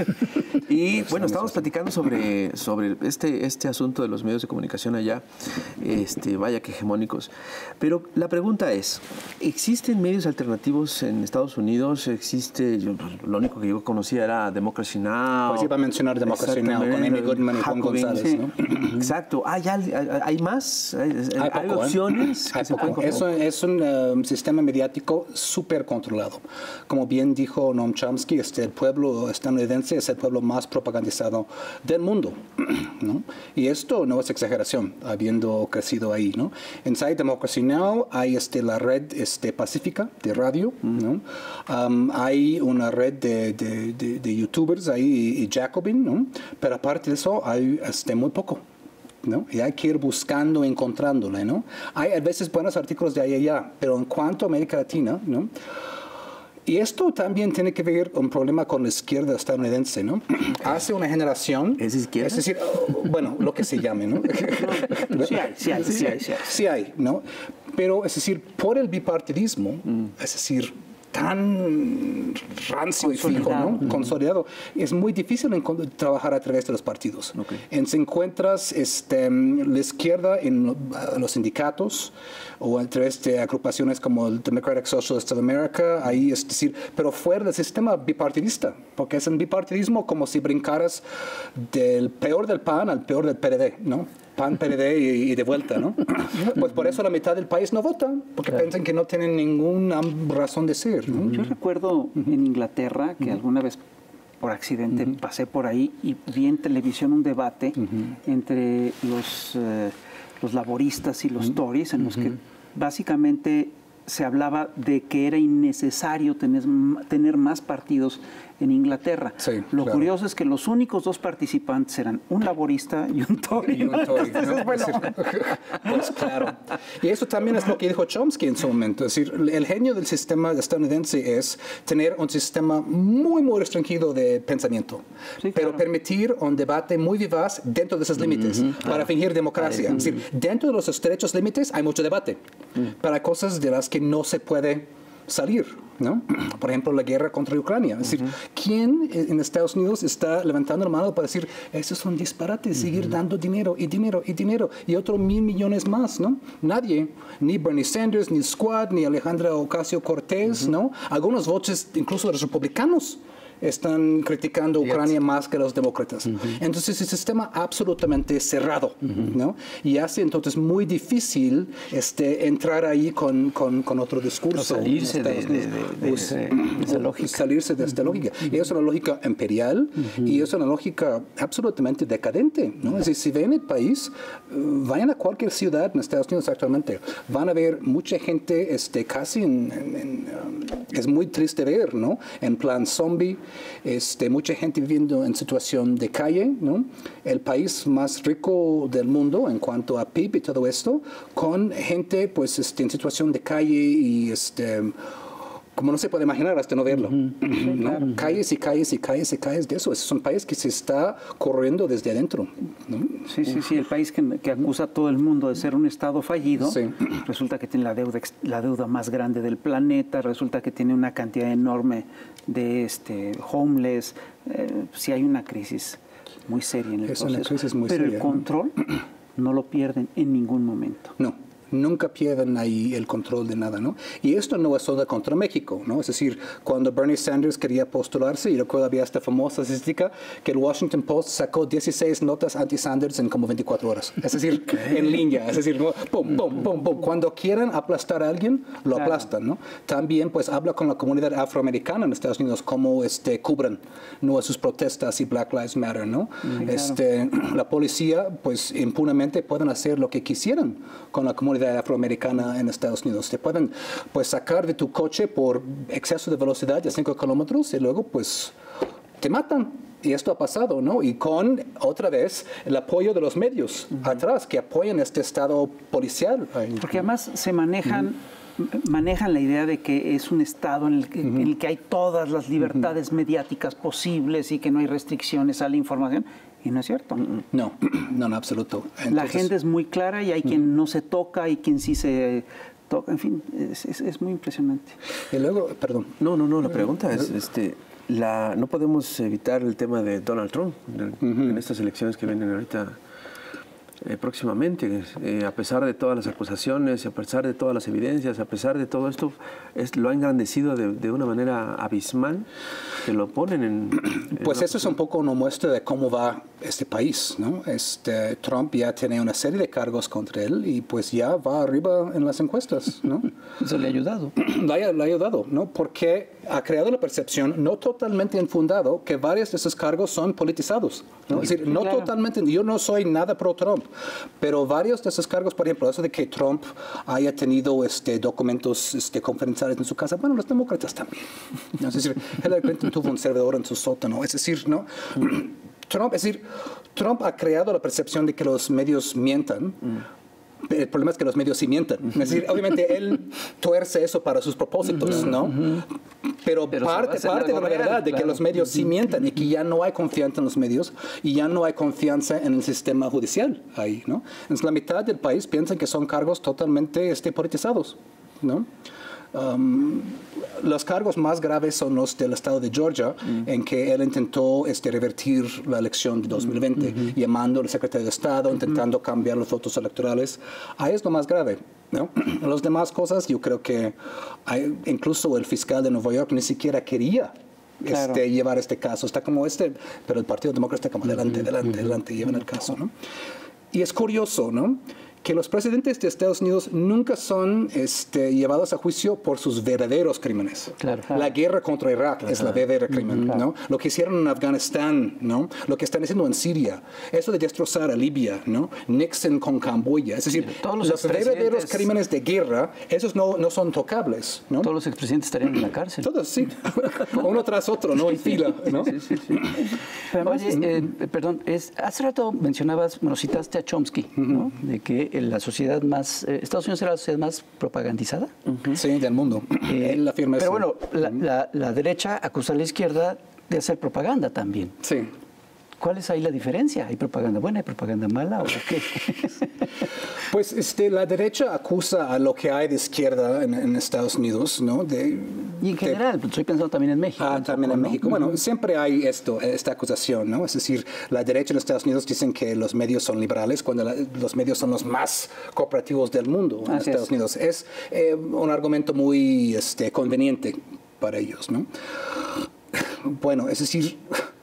S1: Y bueno, estamos platicando sobre, sobre este, este asunto de los medios de comunicación allá, este, vaya que hegemónicos. Pero la pregunta es, ¿existen medios alternativos en Estados Unidos? ¿Existe? Yo, lo único que yo conocía era Democracy Now!
S4: Pues iba a mencionar Democracy Now! Con Amy Goodman y Juan González, sí. ¿no?
S1: Exacto. ¿Hay, hay, hay más? ¿Hay,
S4: hay,
S1: hay
S4: poco,
S1: opciones?
S4: ¿eh? Hay que poco. Se Eso es un um, sistema mediático súper controlado. Como bien dijo Noam Chomsky, este, el pueblo estadounidense es el pueblo más propagandizado del mundo, ¿no? Y esto no es exageración, habiendo crecido ahí, ¿no? Inside Democracy Now! Hay este, la red este, pacífica de radio, ¿no? Um, hay una red de, de, de, de youtubers ahí y, y Jacobin, ¿no? Pero aparte de eso hay este, muy poco, ¿no? Y hay que ir buscando, encontrándole, ¿no? Hay a veces buenos artículos de ahí y allá, pero en cuanto a América Latina, ¿no? Y esto también tiene que ver con un problema con la izquierda estadounidense, ¿no? Hace una generación...
S1: ¿Es izquierda?
S4: Es decir, bueno, lo que se llame, ¿no?
S2: Sí hay, sí hay, sí hay, sí hay.
S4: Sí hay, ¿no? Pero, es decir, por el bipartidismo, mm. es decir, tan rancio y fijo, ¿no? Uh-huh. Consolidado. Es muy difícil trabajar a través de los partidos. Okay. En, si encuentras este, la izquierda en los sindicatos o a través de agrupaciones como el Democratic Socialists of America, ahí es decir, pero fuera del sistema bipartidista, porque es un bipartidismo como si brincaras del peor del P A N al peor del P R D, ¿no? P A N, P R D y, y de vuelta, ¿no? Pues por eso la mitad del país no vota, porque claro. piensan que no tienen ninguna razón de ser, ¿no?
S2: Yo recuerdo uh-huh. en Inglaterra que uh-huh. alguna vez por accidente uh-huh. pasé por ahí y vi en televisión un debate uh-huh. entre los, eh, los laboristas y los uh-huh. Tories, en los uh-huh. que básicamente se hablaba de que era innecesario tener, tener más partidos en Inglaterra.
S4: Sí,
S2: Lo
S4: claro.
S2: curioso es que los únicos dos participantes eran un laborista y un Tory.
S4: Y un Tory, ¿no?
S2: Entonces, bueno,
S4: Pues claro. Y eso también es lo que dijo Chomsky en su momento. Es decir, el genio del sistema estadounidense es tener un sistema muy, muy restringido de pensamiento,
S2: Sí,
S4: pero
S2: claro.
S4: permitir un debate muy vivaz dentro de esos límites para fingir democracia. Es decir, dentro de los estrechos límites hay mucho debate para cosas de las que no se puede salir, ¿no? Por ejemplo, la guerra contra Ucrania. Es decir, ¿quién en Estados Unidos está levantando la mano para decir, eso es un disparate, seguir dando dinero y dinero y dinero y otros mil millones más, ¿no? Nadie, ni Bernie Sanders, ni Squad, ni Alejandra Ocasio-Cortez, ¿no? Algunos voces, incluso de los republicanos, están criticando a Ucrania más que los demócratas. Entonces, el sistema absolutamente cerrado, ¿no? Y hace entonces muy difícil este, entrar ahí con, con, con otro discurso.
S3: O salirse de,
S4: Estados
S3: de,
S4: Unidos.
S3: de, de ese- de esa lógica.
S4: Salirse de esta lógica. Y es una lógica imperial y es una lógica absolutamente decadente, ¿no? Es decir, si ven el país, eh, vayan a cualquier ciudad en Estados Unidos actualmente, van a ver mucha gente este, casi en... en- en, um, es muy triste ver, ¿no? En plan zombie, este, mucha gente viviendo en situación de calle, ¿no? El país más rico del mundo en cuanto a P I B y todo esto, con gente pues este, en situación de calle y este, como no se puede imaginar hasta no verlo, ¿no? Calles y calles y calles y calles de eso. Es un país que se está corriendo desde adentro, ¿no?
S2: sí, sí, sí, el país que, que acusa a todo el mundo de ser un Estado fallido,
S4: Sí.
S2: resulta que tiene la deuda, ex- la deuda más grande del planeta, resulta que tiene una cantidad enorme de este, homeless, eh, sí hay una crisis muy seria en el
S4: Es una
S2: proceso.
S4: crisis muy
S2: Pero
S4: seria,
S2: el
S4: ¿no?
S2: control no lo pierden en ningún momento.
S4: No. Nunca pierden ahí el control de nada, ¿no? Y esto no es solo contra México, ¿no? Es decir, cuando Bernie Sanders quería postularse, y recuerdo había esta famosa estadística que el Washington Post sacó dieciséis notas anti-Sanders en como veinticuatro horas. Es decir, en línea. Es decir, pum, pum, pum, pum. Cuando quieran aplastar a alguien, lo
S2: Claro.
S4: aplastan, ¿no? También, pues, habla con la comunidad afroamericana en Estados Unidos, cómo este, cubren, ¿no? sus protestas y Black Lives Matter, ¿no? este, la policía, pues, impunemente pueden hacer lo que quisieran con la comunidad afroamericana en Estados Unidos. Te pueden pues sacar de tu coche por exceso de velocidad de cinco kilómetros y luego pues te matan. Y esto ha pasado, ¿no? Y con, otra vez, el apoyo de los medios atrás, que apoyan este estado policial.
S2: Porque además se manejan, manejan la idea de que es un Estado en el que, en el que hay todas las libertades mediáticas posibles y que no hay restricciones a la información. Y no es cierto.
S4: No, no, en absoluto.
S2: La
S4: Entonces,
S2: agenda es muy clara y hay quien no se toca y quien sí se toca. En fin, es, es- es muy impresionante.
S4: Y luego, perdón.
S1: No, no, no, la pregunta es, este, la, no podemos evitar el tema de Donald Trump en, en estas elecciones que vienen ahorita eh, próximamente. Eh, a pesar de todas las acusaciones, a pesar de todas las evidencias, a pesar de todo esto, es, lo ha engrandecido de, de una manera abismal, que lo ponen en... en
S4: Pues
S1: una
S4: eso es un poco una muestra de cómo va este país, ¿no? Este, Trump ya tiene una serie de cargos contra él y pues ya va arriba en las encuestas, ¿no?
S3: Eso le ha ayudado.
S4: Le ha, le ha ayudado, ¿no? Porque ha creado la percepción, no totalmente infundado, que varios de esos cargos son politizados, ¿no? Es decir, no
S2: Claro.
S4: totalmente, yo no soy nada pro Trump, pero varios de esos cargos, por ejemplo, eso de que Trump haya tenido este, documentos este, confidenciales en su casa, bueno, los demócratas también, ¿no? Es decir, Hillary Clinton tuvo un servidor en su sótano, es decir, ¿no? Trump, es decir, Trump ha creado la percepción de que los medios mientan. El problema es que los medios sí mientan. Es decir, obviamente él tuerce eso para sus propósitos, ¿no? Pero,
S3: Pero se
S4: parte,
S3: basa en
S4: parte de la
S3: algo real,
S4: verdad de que
S3: claro.
S4: los medios sí mientan y que ya no hay confianza en los medios y ya no hay confianza en el sistema judicial ahí, ¿no? Entonces la mitad del país piensan que son cargos totalmente este, politizados, ¿no? Um, los cargos más graves son los del estado de Georgia, mm. en que él intentó este, revertir la elección de dos mil veinte, mm-hmm. llamando al secretario de Estado, intentando mm-hmm. cambiar los votos electorales. Ahí es lo más grave, ¿no? Las demás cosas, yo creo que hay, incluso el fiscal de Nueva York ni siquiera quería Claro. Este, llevar este caso. Está como este, pero el Partido Demócrata está como adelante, adelante, adelante, llevan el caso, ¿no? Y es curioso, ¿no? que los presidentes de Estados Unidos nunca son este, llevados a juicio por sus verdaderos crímenes.
S3: Claro.
S4: La guerra contra Irak claro. es la verdadera crimen, claro. ¿no? Lo que hicieron en Afganistán, ¿no? Lo que están haciendo en Siria, eso de destrozar a Libia, ¿no? Nixon con Camboya, es decir, todos los, los verdaderos crímenes de guerra, esos no, no son tocables, ¿no?
S3: Todos los expresidentes estarían en la cárcel.
S4: Todos, sí. Uno tras otro, ¿no? En fila, ¿no?
S3: Sí, sí, sí. Pero, oye, eh, perdón, es, hace rato mencionabas, bueno, citaste a Chomsky, ¿no? Uh-huh. De que la sociedad más, eh, Estados Unidos era la sociedad más propagandizada.
S4: Uh-huh. Sí, del mundo.
S3: Eh, Él afirma pero eso. Pero bueno, la, la, la derecha acusa a la izquierda de hacer propaganda también.
S4: Sí.
S3: ¿Cuál es ahí la diferencia? ¿Hay propaganda buena, hay propaganda mala o qué?
S4: Pues este, la derecha acusa a lo que hay de izquierda en, en Estados Unidos, ¿no? De,
S3: y en general, de, estoy pensando también en México.
S4: Ah, también en ¿no? México. Bueno, uh-huh. siempre hay esto, esta acusación, ¿no? Es decir, la derecha en Estados Unidos dicen que los medios son liberales cuando la, los medios son los más cooperativos del mundo en Así Estados es. Unidos. Es eh, un argumento muy este, conveniente para ellos, ¿no? Bueno, es decir...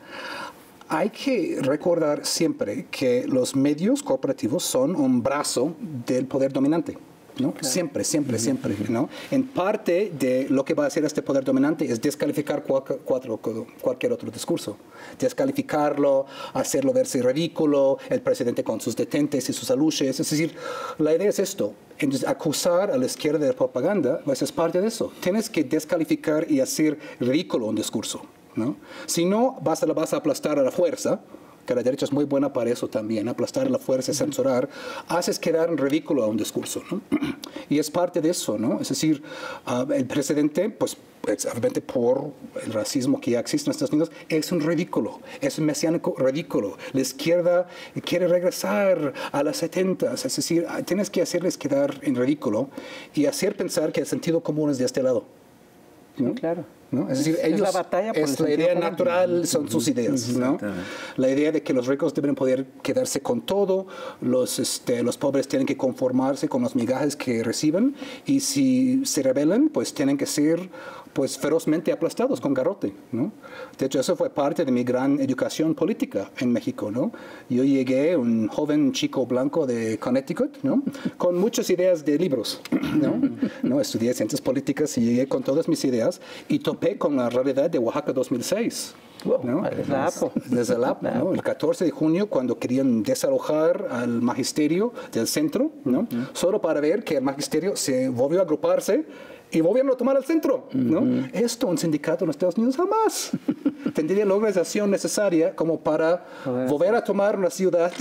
S4: Hay que recordar siempre que los medios cooperativos son un brazo del poder dominante. ¿no? Claro. Siempre, siempre, uh-huh. siempre. ¿no? En parte de lo que va a hacer este poder dominante es descalificar cuatro, cuatro, cualquier otro discurso. Descalificarlo, hacerlo verse ridículo, el presidente con sus detentes y sus aluches. Es decir, la idea es esto. Entonces, acusar a la izquierda de propaganda pues es parte de eso. Tienes que descalificar y hacer ridículo un discurso. ¿no? Si no, vas a, vas a aplastar a la fuerza, que la derecha es muy buena para eso también, aplastar a la fuerza, censurar, haces quedar en ridículo a un discurso, ¿no? Y es parte de eso, ¿no? Es decir, uh, el presidente, pues, obviamente por el racismo que ya existe en Estados Unidos, es un ridículo, es un mesiánico ridículo. La izquierda quiere regresar a las setentas, es decir, tienes que hacerles quedar en ridículo y hacer pensar que el sentido común es de este lado. ¿no?
S2: Sí, claro.
S4: ¿no? Es decir, ellos,
S2: es la batalla por
S4: es la idea natural, son sus ideas, ¿no? La idea de que los ricos deben poder quedarse con todo, los, este, los pobres tienen que conformarse con los migajas que reciben y si se rebelan, pues tienen que ser pues ferozmente aplastados con garrote, ¿no? De hecho, eso fue parte de mi gran educación política en México, ¿no? Yo llegué, un joven chico blanco de Connecticut, ¿no? Con muchas ideas de libros, ¿no? ¿no? Estudié ciencias políticas y llegué con todas mis ideas y topé con la realidad de Oaxaca dos mil seis. ¿no?
S2: Desde la A P O.
S4: Desde la A P O, ¿no? El catorce de junio, cuando querían desalojar al magisterio del centro, ¿no? Uh-huh. Solo para ver que el magisterio se volvió a agruparse y volvieron a tomar el centro, ¿no? Uh-huh. Esto un sindicato en Estados Unidos jamás tendría la organización necesaria como para Joder. volver a tomar una ciudad,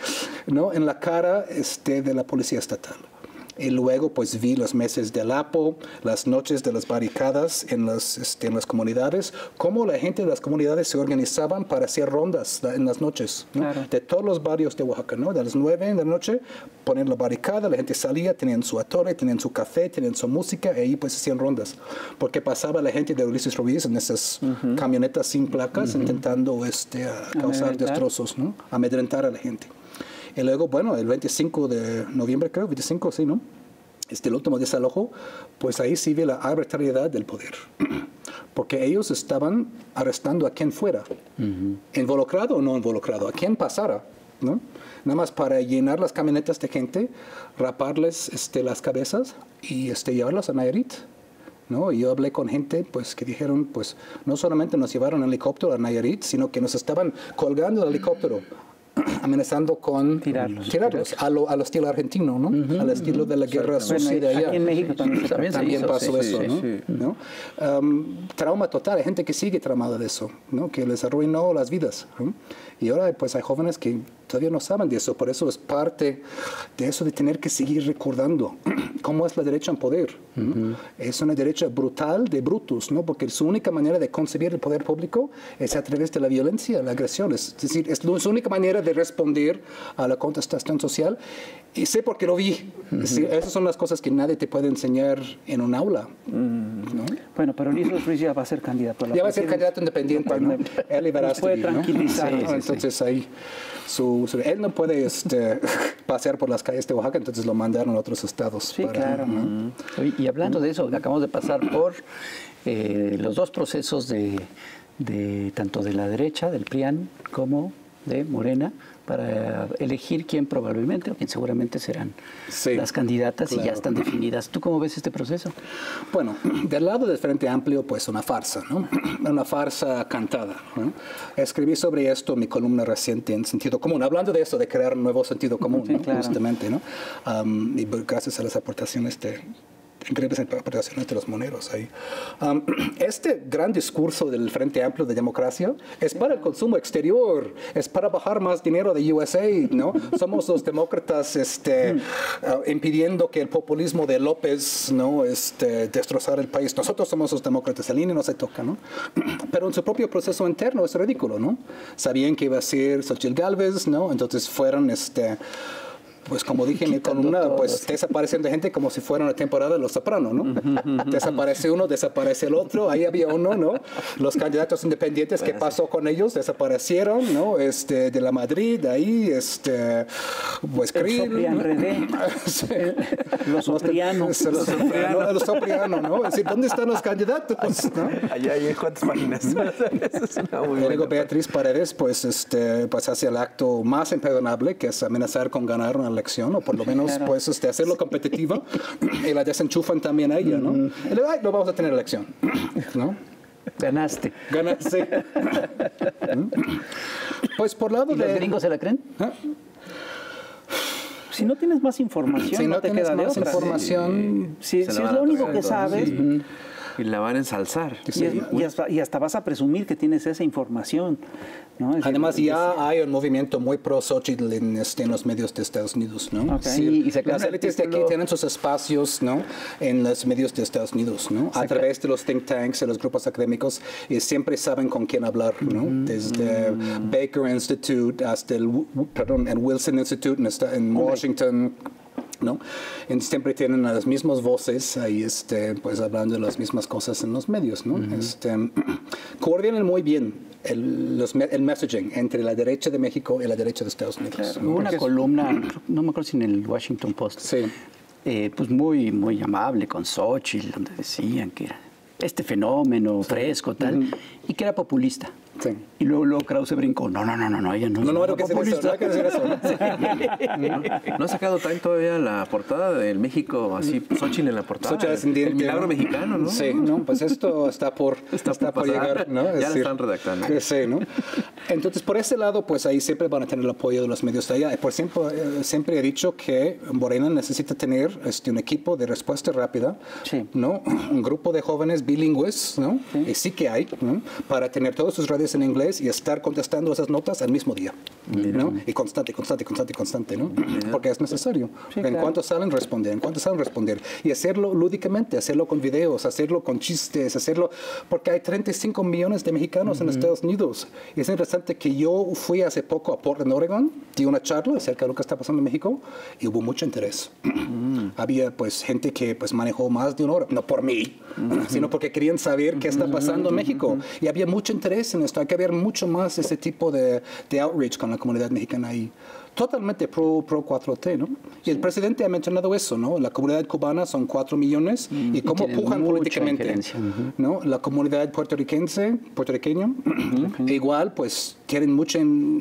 S4: ¿no? En la cara este, de la policía estatal. Y luego pues vi los meses del A P O, las noches de las barricadas en las, este, en las comunidades, cómo la gente de las comunidades se organizaban para hacer rondas en las noches, ¿no? Claro. De todos los barrios de Oaxaca, ¿no? De las nueve de la noche, poner la barricada, la gente salía, tenían su atole, tenían su café, tenían su música, y ahí pues hacían rondas. Porque pasaba la gente de Ulises Rodríguez en esas uh-huh. camionetas sin placas, uh-huh. intentando este, a causar Amedrentar. destrozos, ¿no? Amedrentar a la gente. Y luego, bueno, el veinticinco de noviembre, creo, veinticinco, sí, ¿no? Este, el último desalojo, pues ahí sí ve la arbitrariedad del poder. Porque ellos estaban arrestando a quien fuera, uh-huh. involucrado o no involucrado, a quien pasara, ¿no? Nada más para llenar las camionetas de gente, raparles este, las cabezas y este, llevarlas a Nayarit. ¿no? Y yo hablé con gente pues, que dijeron, pues no solamente nos llevaron en helicóptero a Nayarit, sino que nos estaban colgando del helicóptero, amenazando con
S2: tirarlos,
S4: tirarlos a, lo, a lo estilo argentino, ¿no? Uh-huh, al estilo uh-huh. de la guerra sucia bueno, de allá.
S2: Aquí en México también,
S4: también, también hizo, pasó sí, eso, sí, ¿no? Sí. ¿no? Um, trauma total, hay gente que sigue traumada de eso, ¿no? Que les arruinó las vidas, ¿no? Y ahora pues hay jóvenes que todavía no saben de eso, por eso es parte de eso de tener que seguir recordando cómo es la derecha en poder, ¿no? Uh-huh. Es una derecha brutal de brutos, ¿no? Porque su única manera de concebir el poder público es a través de la violencia, la agresión, es decir, es su única manera de responder a la contestación social, y sé porque lo vi. Uh-huh. ¿sí? Esas son las cosas que nadie te puede enseñar en un aula. Uh-huh. ¿no?
S2: Bueno, pero Ulises Ruiz ya va a ser candidato a la
S4: Ya va a ser candidato independiente, ¿no? Él y Verástegui,
S2: puede tranquilizar.
S4: ¿no? Sí, sí, entonces sí. ahí, su, su, él no puede este, pasear por las calles de Oaxaca, entonces lo mandaron a otros estados.
S2: Sí,
S4: para,
S2: claro.
S4: ¿no?
S3: Uh-huh. Y hablando de eso, acabamos de pasar por eh, los dos procesos de, de tanto de la derecha, del PRIAN, como de Morena para elegir quién probablemente o quién seguramente serán
S4: sí,
S3: las candidatas
S4: claro.
S3: y ya están definidas. ¿Tú cómo ves este proceso?
S4: Bueno, del lado del Frente Amplio, pues una farsa, ¿no? Una farsa cantada, ¿no? Escribí sobre esto en mi columna reciente en Sentido Común, hablando de eso, de crear un nuevo sentido común,
S2: sí,
S4: ¿no?
S2: claro.
S4: Justamente, ¿no? Um, y gracias a las aportaciones de... increíbles interpretaciones de los moneros ahí. Um, este gran discurso del Frente Amplio de Democracia es para el consumo exterior, es para bajar más dinero de U S A I D, ¿no? Somos los demócratas este, uh, impidiendo que el populismo de López, ¿no? este, destrozar el país. Nosotros somos los demócratas, el I N E no se toca, ¿no? Pero en su propio proceso interno es ridículo, ¿no? Sabían que iba a ser Xochitl Gálvez, ¿no? Entonces fueron... este pues como dije en mi columna, pues desaparecen de gente como si fuera una temporada de Los Sopranos, ¿no? Desaparece uno, desaparece el otro, ahí había uno, ¿no? Los candidatos independientes, ¿qué pasó con ellos? Desaparecieron, ¿no? Este, de la Madrid, ahí, este, pues Krill.
S2: Sí. Los Sopriano.
S4: Los Sopriano, los Sopriano, ¿no? Es decir, ¿dónde están los candidatos? ¿No?
S1: Allá hay cuántas páginas. Es una muy
S4: Luego Beatriz Paredes, pues, este, pues hace el acto más imperdonable, que es amenazar con ganar una elección, o por lo menos
S2: claro.
S4: pues este, hacerlo competitiva, y la desenchufan también a ella, ¿no? Mm. Y le, ay, no vamos a tener elección, ¿no?
S3: Ganaste.
S4: Ganaste. Pues por lado
S3: ¿Y
S4: de...
S3: los gringos se la creen?
S4: ¿Ah?
S2: Si no tienes más información,
S4: si no,
S2: no te
S4: tienes
S2: queda de
S4: más
S2: otra.
S4: información...
S2: Si,
S1: Se
S2: si
S1: la
S2: es
S1: van
S2: lo
S1: a
S2: único
S1: tragar
S2: que
S1: entonces.
S2: sabes,
S1: Sí. Y la van a ensalzar.
S2: y, es- y hasta, y hasta vas a presumir que tienes esa información, ¿no? Es decir,
S4: Además,
S2: es-
S4: ya hay un movimiento muy pro Xochitl en, este, en los medios de Estados Unidos, ¿no?
S2: Ok.
S3: Sí, y sacaron
S4: las élites de aquí
S3: artículo-
S4: tienen sus espacios, ¿no? En los medios de Estados Unidos, ¿no? A través de los think tanks y los grupos académicos, y siempre saben con quién hablar, ¿no? Desde Baker Institute hasta el, perdón, el Wilson Institute en, esta- en Washington, ¿no? Y siempre tienen las mismas voces ahí, este, pues hablando de las mismas cosas en los medios, ¿no? Uh-huh. este, coordinan muy bien el, los, el messaging entre la derecha de México y la derecha de Estados Unidos.
S3: Claro,
S4: ¿no?
S3: hubo una columna, no me acuerdo si en el Washington Post,
S4: Sí.
S3: eh, pues muy, muy amable con Xochitl, donde decían que era este fenómeno fresco, tal, uh-huh. y que era populista.
S4: Sí.
S3: Y luego, luego Krause brincó, no, no, no, no, no, ella no,
S4: No, no,
S3: no
S4: no, que decir eso, no hay que decir eso, ¿no?
S1: ¿No ha sacado Time todavía la portada del México, así, Xochitl en la portada?
S4: Xochitl ascendiente,
S1: el milagro
S4: ¿no?
S1: mexicano, ¿no?
S4: Sí, no, pues esto está por,
S1: Está
S4: está
S1: por
S4: por
S1: pasar.
S4: llegar, ¿no?
S1: Ya
S4: Es
S1: lo
S4: decir,
S1: están redactando.
S4: que sí, ¿no? Entonces, por ese lado, pues ahí siempre van a tener el apoyo de los medios de allá. Por siempre, eh, siempre he dicho que Morena necesita tener este, un equipo de respuesta rápida,
S2: Sí.
S4: ¿no? Un grupo de jóvenes bilingües, ¿no?
S2: Sí.
S4: Y sí que hay, ¿no? Para tener todas sus redes en inglés y estar contestando esas notas al mismo día, ¿no? Y constante, constante, constante, constante, ¿no? Porque es necesario.
S2: Sí,
S4: en
S2: claro.
S4: cuanto salen, responder. En cuanto salen, responder. Y hacerlo lúdicamente, hacerlo con videos, hacerlo con chistes, hacerlo... Porque hay treinta y cinco millones de mexicanos uh-huh. en Estados Unidos. Y es interesante que yo fui hace poco a Portland, Oregon, di una charla acerca de lo que está pasando en México y hubo mucho interés. Uh-huh. Había, pues, gente que pues manejó más de una hora. No por mí, uh-huh. sino porque querían saber qué está pasando en México. Uh-huh. Y había mucho interés en esto. Hay que ver mucho más ese tipo de, de outreach con la comunidad mexicana ahí. Totalmente pro, pro cuatro T, ¿no? Y el presidente ha mencionado eso, ¿no? La comunidad cubana son cuatro millones mm, y cómo
S3: y
S4: pujan políticamente,
S3: uh-huh.
S4: ¿no? La comunidad puertorriqueña, puertorriqueña uh-huh. igual, pues, tienen mucha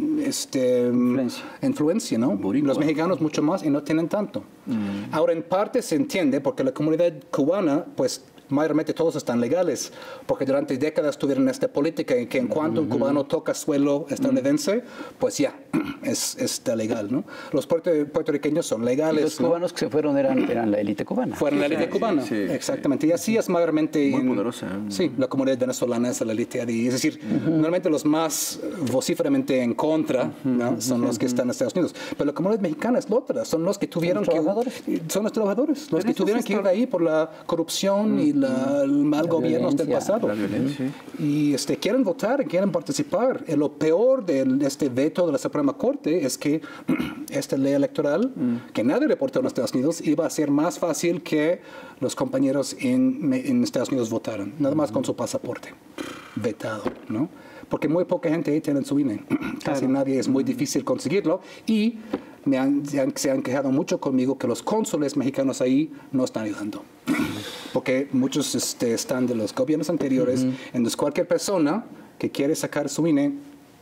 S4: este,
S2: influencia.
S4: influencia, ¿no? Boricua. Los mexicanos mucho más y no tienen tanto. Mm. Ahora, en parte se entiende porque la comunidad cubana, pues, mayormente todos están legales, porque durante décadas tuvieron esta política en que en cuanto un cubano toca suelo estadounidense, pues ya, es, está legal, ¿no? Los puerto, puertorriqueños son legales.
S3: Y los
S4: ¿no?
S3: cubanos que se fueron eran, eran la élite cubana.
S4: Fueron la élite
S1: Sí,
S4: cubana,
S1: sí, sí,
S4: exactamente. Y así es mayormente...
S1: Muy
S4: en,
S1: poderosa.
S4: Sí, la comunidad venezolana es la élite ahí. Es decir, uh-huh. normalmente los más vocíferamente en contra uh-huh. ¿no? son uh-huh. los que están en Estados Unidos. Pero la comunidad mexicana es la otra, son los que tuvieron
S2: ¿Los
S4: que...
S2: trabajadores?
S4: Son los trabajadores, los
S2: Pero
S4: que tuvieron que ir de ahí por la corrupción uh-huh. y la, el mal
S3: La
S4: gobierno del
S3: violencia,
S4: pasado.
S1: la violencia.
S4: Y este, quieren votar, quieren participar. Y lo peor de este veto de la Suprema Corte es que esta ley electoral, mm. que nadie reportó en Estados Unidos, iba a ser más fácil que los compañeros en, en Estados Unidos votaran, nada más con su pasaporte vetado, ¿no? Porque muy poca gente ahí tiene su I N E. Casi
S2: Claro.
S4: nadie, es muy difícil conseguirlo. Y me han, se, han, se han quejado mucho conmigo que los cónsules mexicanos ahí no están ayudando. Porque muchos este, están de los gobiernos anteriores, uh-huh. entonces cualquier persona que quiere sacar su I N E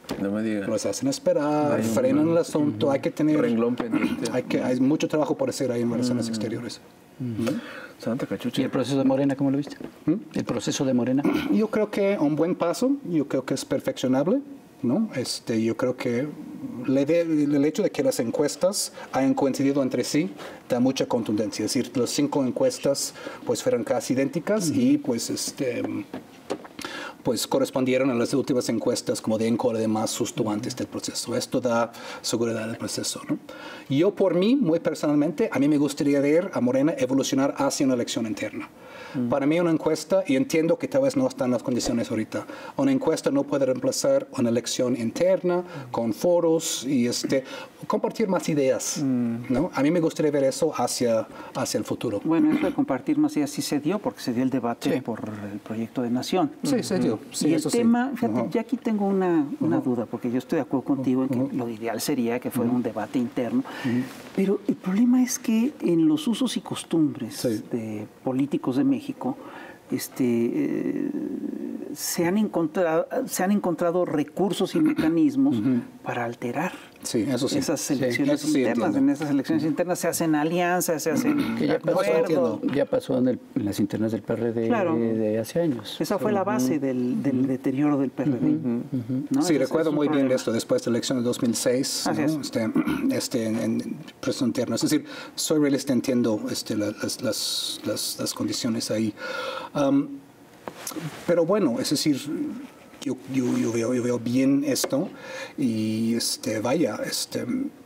S1: No me digas.
S4: Los hacen esperar, frenan el asunto, uh-huh. hay que tener...
S1: renglón pendiente.
S4: Hay, que, hay mucho trabajo por hacer ahí en relaciones uh-huh. exteriores.
S1: Uh-huh. Santa cachucha.
S3: ¿Y el proceso de Morena, cómo lo viste? ¿Mm? ¿El proceso de Morena?
S4: Yo creo que un buen paso, yo creo que es perfeccionable, ¿no? Este, yo creo que le de, el hecho de que las encuestas hayan coincidido entre sí da mucha contundencia. Es decir, las cinco encuestas pues fueron casi idénticas uh-huh. y pues este... pues correspondieron a las últimas encuestas como de Encore y demás justo antes del proceso. Esto da seguridad al proceso, ¿no? Yo por mí, muy personalmente, a mí me gustaría ver a Morena evolucionar hacia una elección interna. Mm. Para mí una encuesta, y entiendo que tal vez no están las condiciones ahorita, una encuesta no puede reemplazar una elección interna con foros y este, compartir más ideas, mm. ¿no? A mí me gustaría ver eso hacia, hacia el futuro.
S2: Bueno, eso de compartir más ideas sí se dio, porque se dio el debate sí. por el proyecto de Nación.
S4: Sí, se dio. Sí,
S2: y el tema,
S4: sí.
S2: fíjate, uh-huh. ya aquí tengo una, una uh-huh. duda, porque yo estoy de acuerdo contigo en que uh-huh. lo ideal sería que fuera uh-huh. un debate interno, uh-huh. pero el problema es que en los usos y costumbres sí. de políticos de México, este, eh, se, han encontrado, se han encontrado recursos y mecanismos uh-huh. para alterar
S4: sí, eso sí.
S2: esas elecciones
S4: sí,
S2: internas.
S4: Sí,
S2: en esas elecciones uh-huh. internas se hacen alianzas, se hacen
S3: que ya
S2: acuerdos.
S3: Pasó, ya pasó en, el, en las internas del P R D
S2: claro.
S3: de, de hace años.
S2: Esa fue uh-huh. la base del, del deterioro del P R D. Uh-huh.
S4: Uh-huh. ¿No? Sí, es, recuerdo es muy problema. bien esto, después de la elección de dos mil seis, ¿no? este, este, en, en proceso interno. Es decir, soy realista, entiendo este, las, las, las, las condiciones ahí. Um, pero bueno, es decir, yo, yo, yo, veo, yo veo bien esto y este, vaya, este,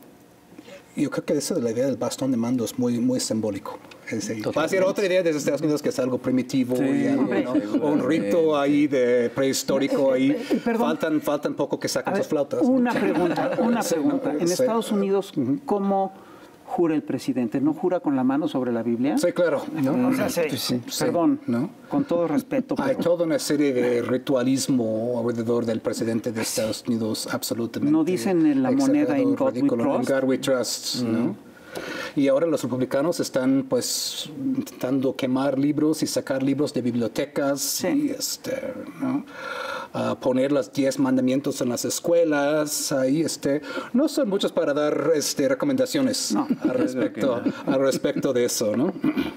S4: yo creo que eso de la idea del bastón de mando es muy, muy simbólico. Es decir, va a ser otra idea de Estados Unidos que es algo primitivo sí, y algo, ¿no? un rito ahí de prehistórico ahí. Eh, eh, faltan, faltan poco que saquen sus flautas.
S2: Una ¿no? pregunta, una pregunta. En sí. Estados Unidos, ¿cómo jura el presidente? ¿No jura con la mano sobre la Biblia?
S4: Sí, claro.
S2: ¿No? O sea, sí, sí, perdón, ¿no? Con todo respeto.
S4: Hay pero... toda una serie de ritualismo alrededor del presidente de Estados Unidos, absolutamente.
S2: No dicen en la moneda in God we trust.
S4: In God we trust, mm. ¿no? Y ahora los republicanos están pues intentando quemar libros y sacar libros de bibliotecas sí. y este, ¿no? Uh, poner los diez mandamientos en las escuelas. Ahí este, no son muchos para dar este, recomendaciones no. al, respecto, al respecto de eso, ¿no?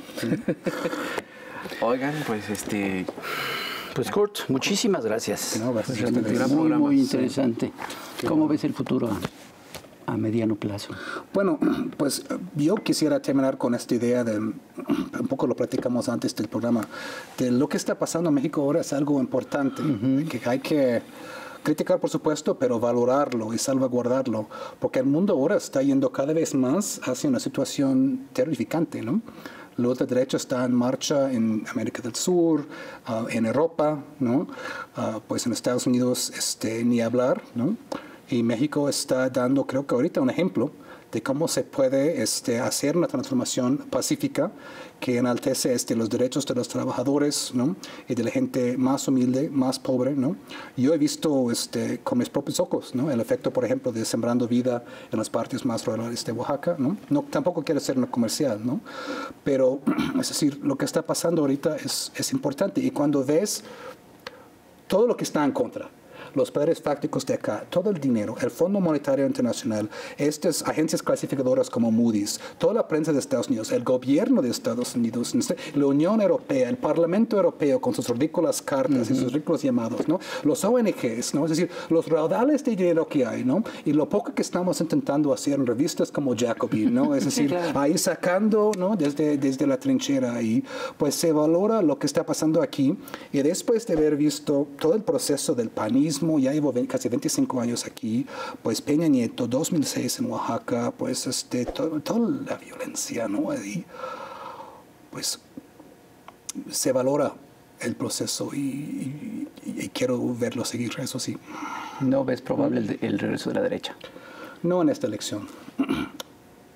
S1: Oigan, pues este...
S3: Pues Kurt, muchísimas gracias.
S4: No,
S3: pues, muy, muy interesante. Sí. ¿Cómo ves el futuro a mediano plazo?
S4: Bueno, pues yo quisiera terminar con esta idea de, un poco lo platicamos antes del programa, de lo que está pasando en México ahora es algo importante, uh-huh. que hay que criticar, por supuesto, pero valorarlo y salvaguardarlo, porque el mundo ahora está yendo cada vez más hacia una situación terrificante, ¿no? La ultraderecha está en marcha en América del Sur, uh, en Europa, ¿no? Uh, pues en Estados Unidos este, ni hablar, ¿no? Y México está dando, creo que ahorita, un ejemplo de cómo se puede este, hacer una transformación pacífica que enaltece este, los derechos de los trabajadores, ¿no? Y de la gente más humilde, más pobre, ¿no? Yo he visto este, con mis propios ojos, ¿no? El efecto, por ejemplo, de Sembrando Vida en las partes más rurales de Oaxaca, ¿no? No, tampoco quiero ser una comercial, ¿no? Pero, es decir, lo que está pasando ahorita es, es importante. Y cuando ves todo lo que está en contra, los poderes fácticos de acá, todo el dinero, el Fondo Monetario Internacional, estas agencias clasificadoras como Moody's, toda la prensa de Estados Unidos, el gobierno de Estados Unidos, la Unión Europea, el Parlamento Europeo con sus ridículas cartas uh-huh. y sus ridículos llamados, ¿no? Los O N Ges, ¿no? Es decir, los raudales de dinero que hay, ¿no? Y lo poco que estamos intentando hacer en revistas como Jacobin, ¿no? Es decir, sí, claro. ahí sacando, ¿no? Desde, desde la trinchera ahí, pues se valora lo que está pasando aquí y después de haber visto todo el proceso del panismo, ya llevo casi veinticinco años aquí, pues Peña Nieto, dos mil seis en Oaxaca, pues este, todo, toda la violencia, ¿no? Ahí, pues se valora el proceso y, y, y quiero verlo seguir, eso sí.
S3: ¿No ves probable el, el regreso de la derecha?
S4: No en esta elección.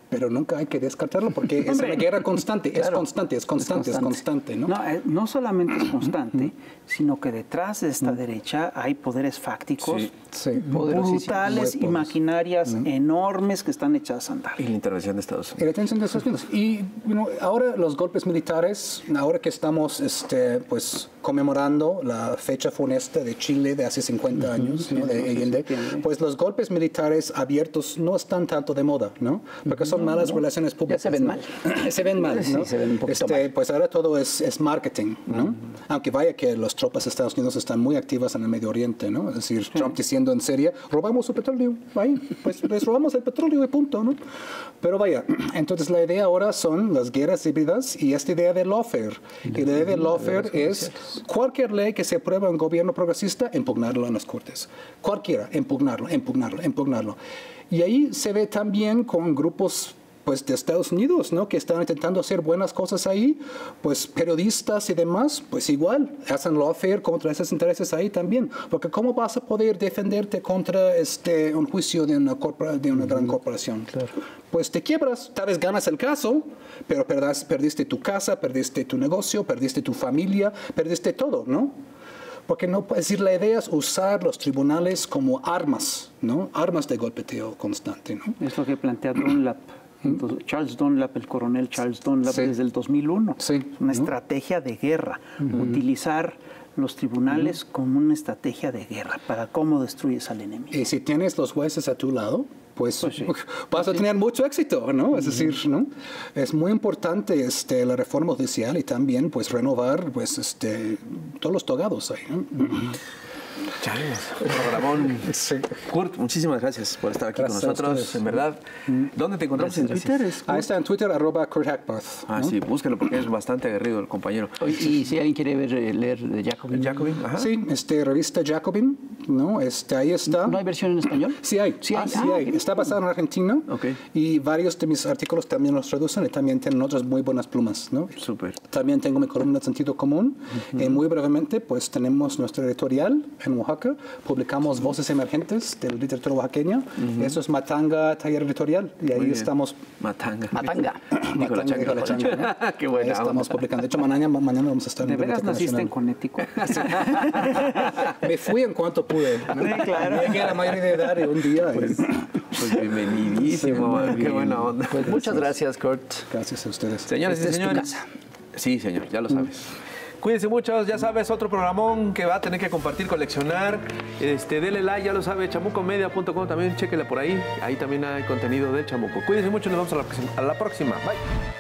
S4: pero nunca hay que descartarlo porque es una guerra constante, claro. es constante, es constante, es constante. Es constante, ¿no?
S2: No, eh, no solamente es constante, uh-huh. sino que detrás de esta uh-huh. derecha hay poderes fácticos sí. Sí. brutales y maquinarias uh-huh. enormes que están echadas a andar.
S1: Y la intervención de Estados Unidos.
S4: Y la intervención de Estados Unidos. Y bueno, ahora los golpes militares, ahora que estamos este, pues, conmemorando la fecha funesta de Chile de hace cincuenta uh-huh. años, ¿no? de Allende, pues los golpes militares abiertos no están tanto de moda, ¿no? Porque son
S3: no,
S4: malas
S3: no.
S4: relaciones públicas.
S3: Ya se ven mal.
S4: se ven mal,
S3: sí,
S4: ¿no?
S3: se ven un poquito
S4: este,
S3: mal.
S4: Pues ahora todo es, es marketing, ¿no? Uh-huh. Aunque vaya que las tropas de Estados Unidos están muy activas en el Medio Oriente, ¿no? Es decir, sí. Trump diciendo en Siria, robamos su petróleo, ahí, pues les robamos el petróleo y punto, ¿no? Pero vaya, entonces la idea ahora son las guerras híbridas y esta idea de lawfare. Y la idea de lawfare es cualquier ley que se aprueba en un gobierno progresista, impugnarlo en las cortes. Cualquiera, impugnarlo, impugnarlo, impugnarlo. Y ahí se ve también con grupos pues de Estados Unidos, ¿no? Que están intentando hacer buenas cosas ahí, pues periodistas y demás, pues igual, hacen lawfare contra esos intereses ahí también, porque ¿cómo vas a poder defenderte contra este, un juicio de una, corpora, de una uh-huh. gran corporación? Claro. Pues te quiebras, tal vez ganas el caso, pero perdas, perdiste tu casa, perdiste tu negocio, perdiste tu familia, perdiste todo, ¿no? Porque no, es decir, la idea es usar los tribunales como armas, ¿no? Armas de golpeteo constante, ¿no?
S2: Es lo que plantea Dunlap. Entonces, Charles Dunlap, el coronel Charles Dunlap, sí. desde el dos mil uno.
S4: Sí.
S2: Es una uh-huh. estrategia de guerra. Uh-huh. Utilizar los tribunales uh-huh. como una estrategia de guerra para cómo destruyes al enemigo.
S4: Y si tienes los jueces a tu lado, pues, pues sí. vas a
S2: sí.
S4: tener mucho éxito, ¿no? Es decir, ¿no? Es muy importante este, la reforma judicial y también pues renovar pues, este, todos los togados ahí, ¿no? Uh-huh.
S1: Chales, programón. Sí. Kurt, muchísimas gracias por estar aquí gracias con nosotros, en verdad. ¿Dónde te encontramos gracias, en Twitter?
S4: Ahí está en Twitter, arroba Kurt Hackbarth.
S1: Ah, ¿no? Sí, búsquelo porque es bastante aguerrido el compañero.
S3: Y si alguien quiere ver, leer de Jacobin.
S1: Jacobin, ajá.
S4: Sí, este, revista Jacobin, ¿no? Este, ahí está.
S3: ¿No hay versión en español?
S4: Sí hay, sí hay. Ah, sí ah, hay. Está basado en Argentina okay. y varios de mis artículos también los traducen y también tienen otras muy buenas plumas, ¿no?
S1: Súper.
S4: También tengo mi columna de sentido común. Uh-huh. Y muy brevemente, pues tenemos nuestro editorial en Oaxaca. Publicamos Voces Emergentes de la literatura oaxaqueña. Uh-huh. Eso es Matanga Taller Editorial. Y ahí estamos...
S1: Matanga.
S3: Matanga.
S1: Dijo la changa.
S4: La changa, ¿no?
S1: Qué buena.
S4: Ahí estamos publicando. De hecho, mañana, mañana vamos a estar
S2: en
S4: el
S2: ¿De veras naciste en Connecticut?
S4: Me fui en cuanto pude. ¿no?
S2: Sí, claro.
S4: Llegué a la mayoría de edad y un día...
S1: Pues, pues bienvenidísimo. Sí, qué buena onda.
S3: Pues muchas gracias, Kurt.
S4: Gracias a ustedes.
S1: Señores y señores. Sí, señor, ya lo sabes. Mm. Cuídense mucho, ya sabes, otro programón que va a tener que compartir, coleccionar. Este, dele like, ya lo sabe, chamuco media punto com, también chéquela por ahí. Ahí también hay contenido del Chamuco. Cuídense mucho, nos vemos a la próxima. A la próxima. Bye.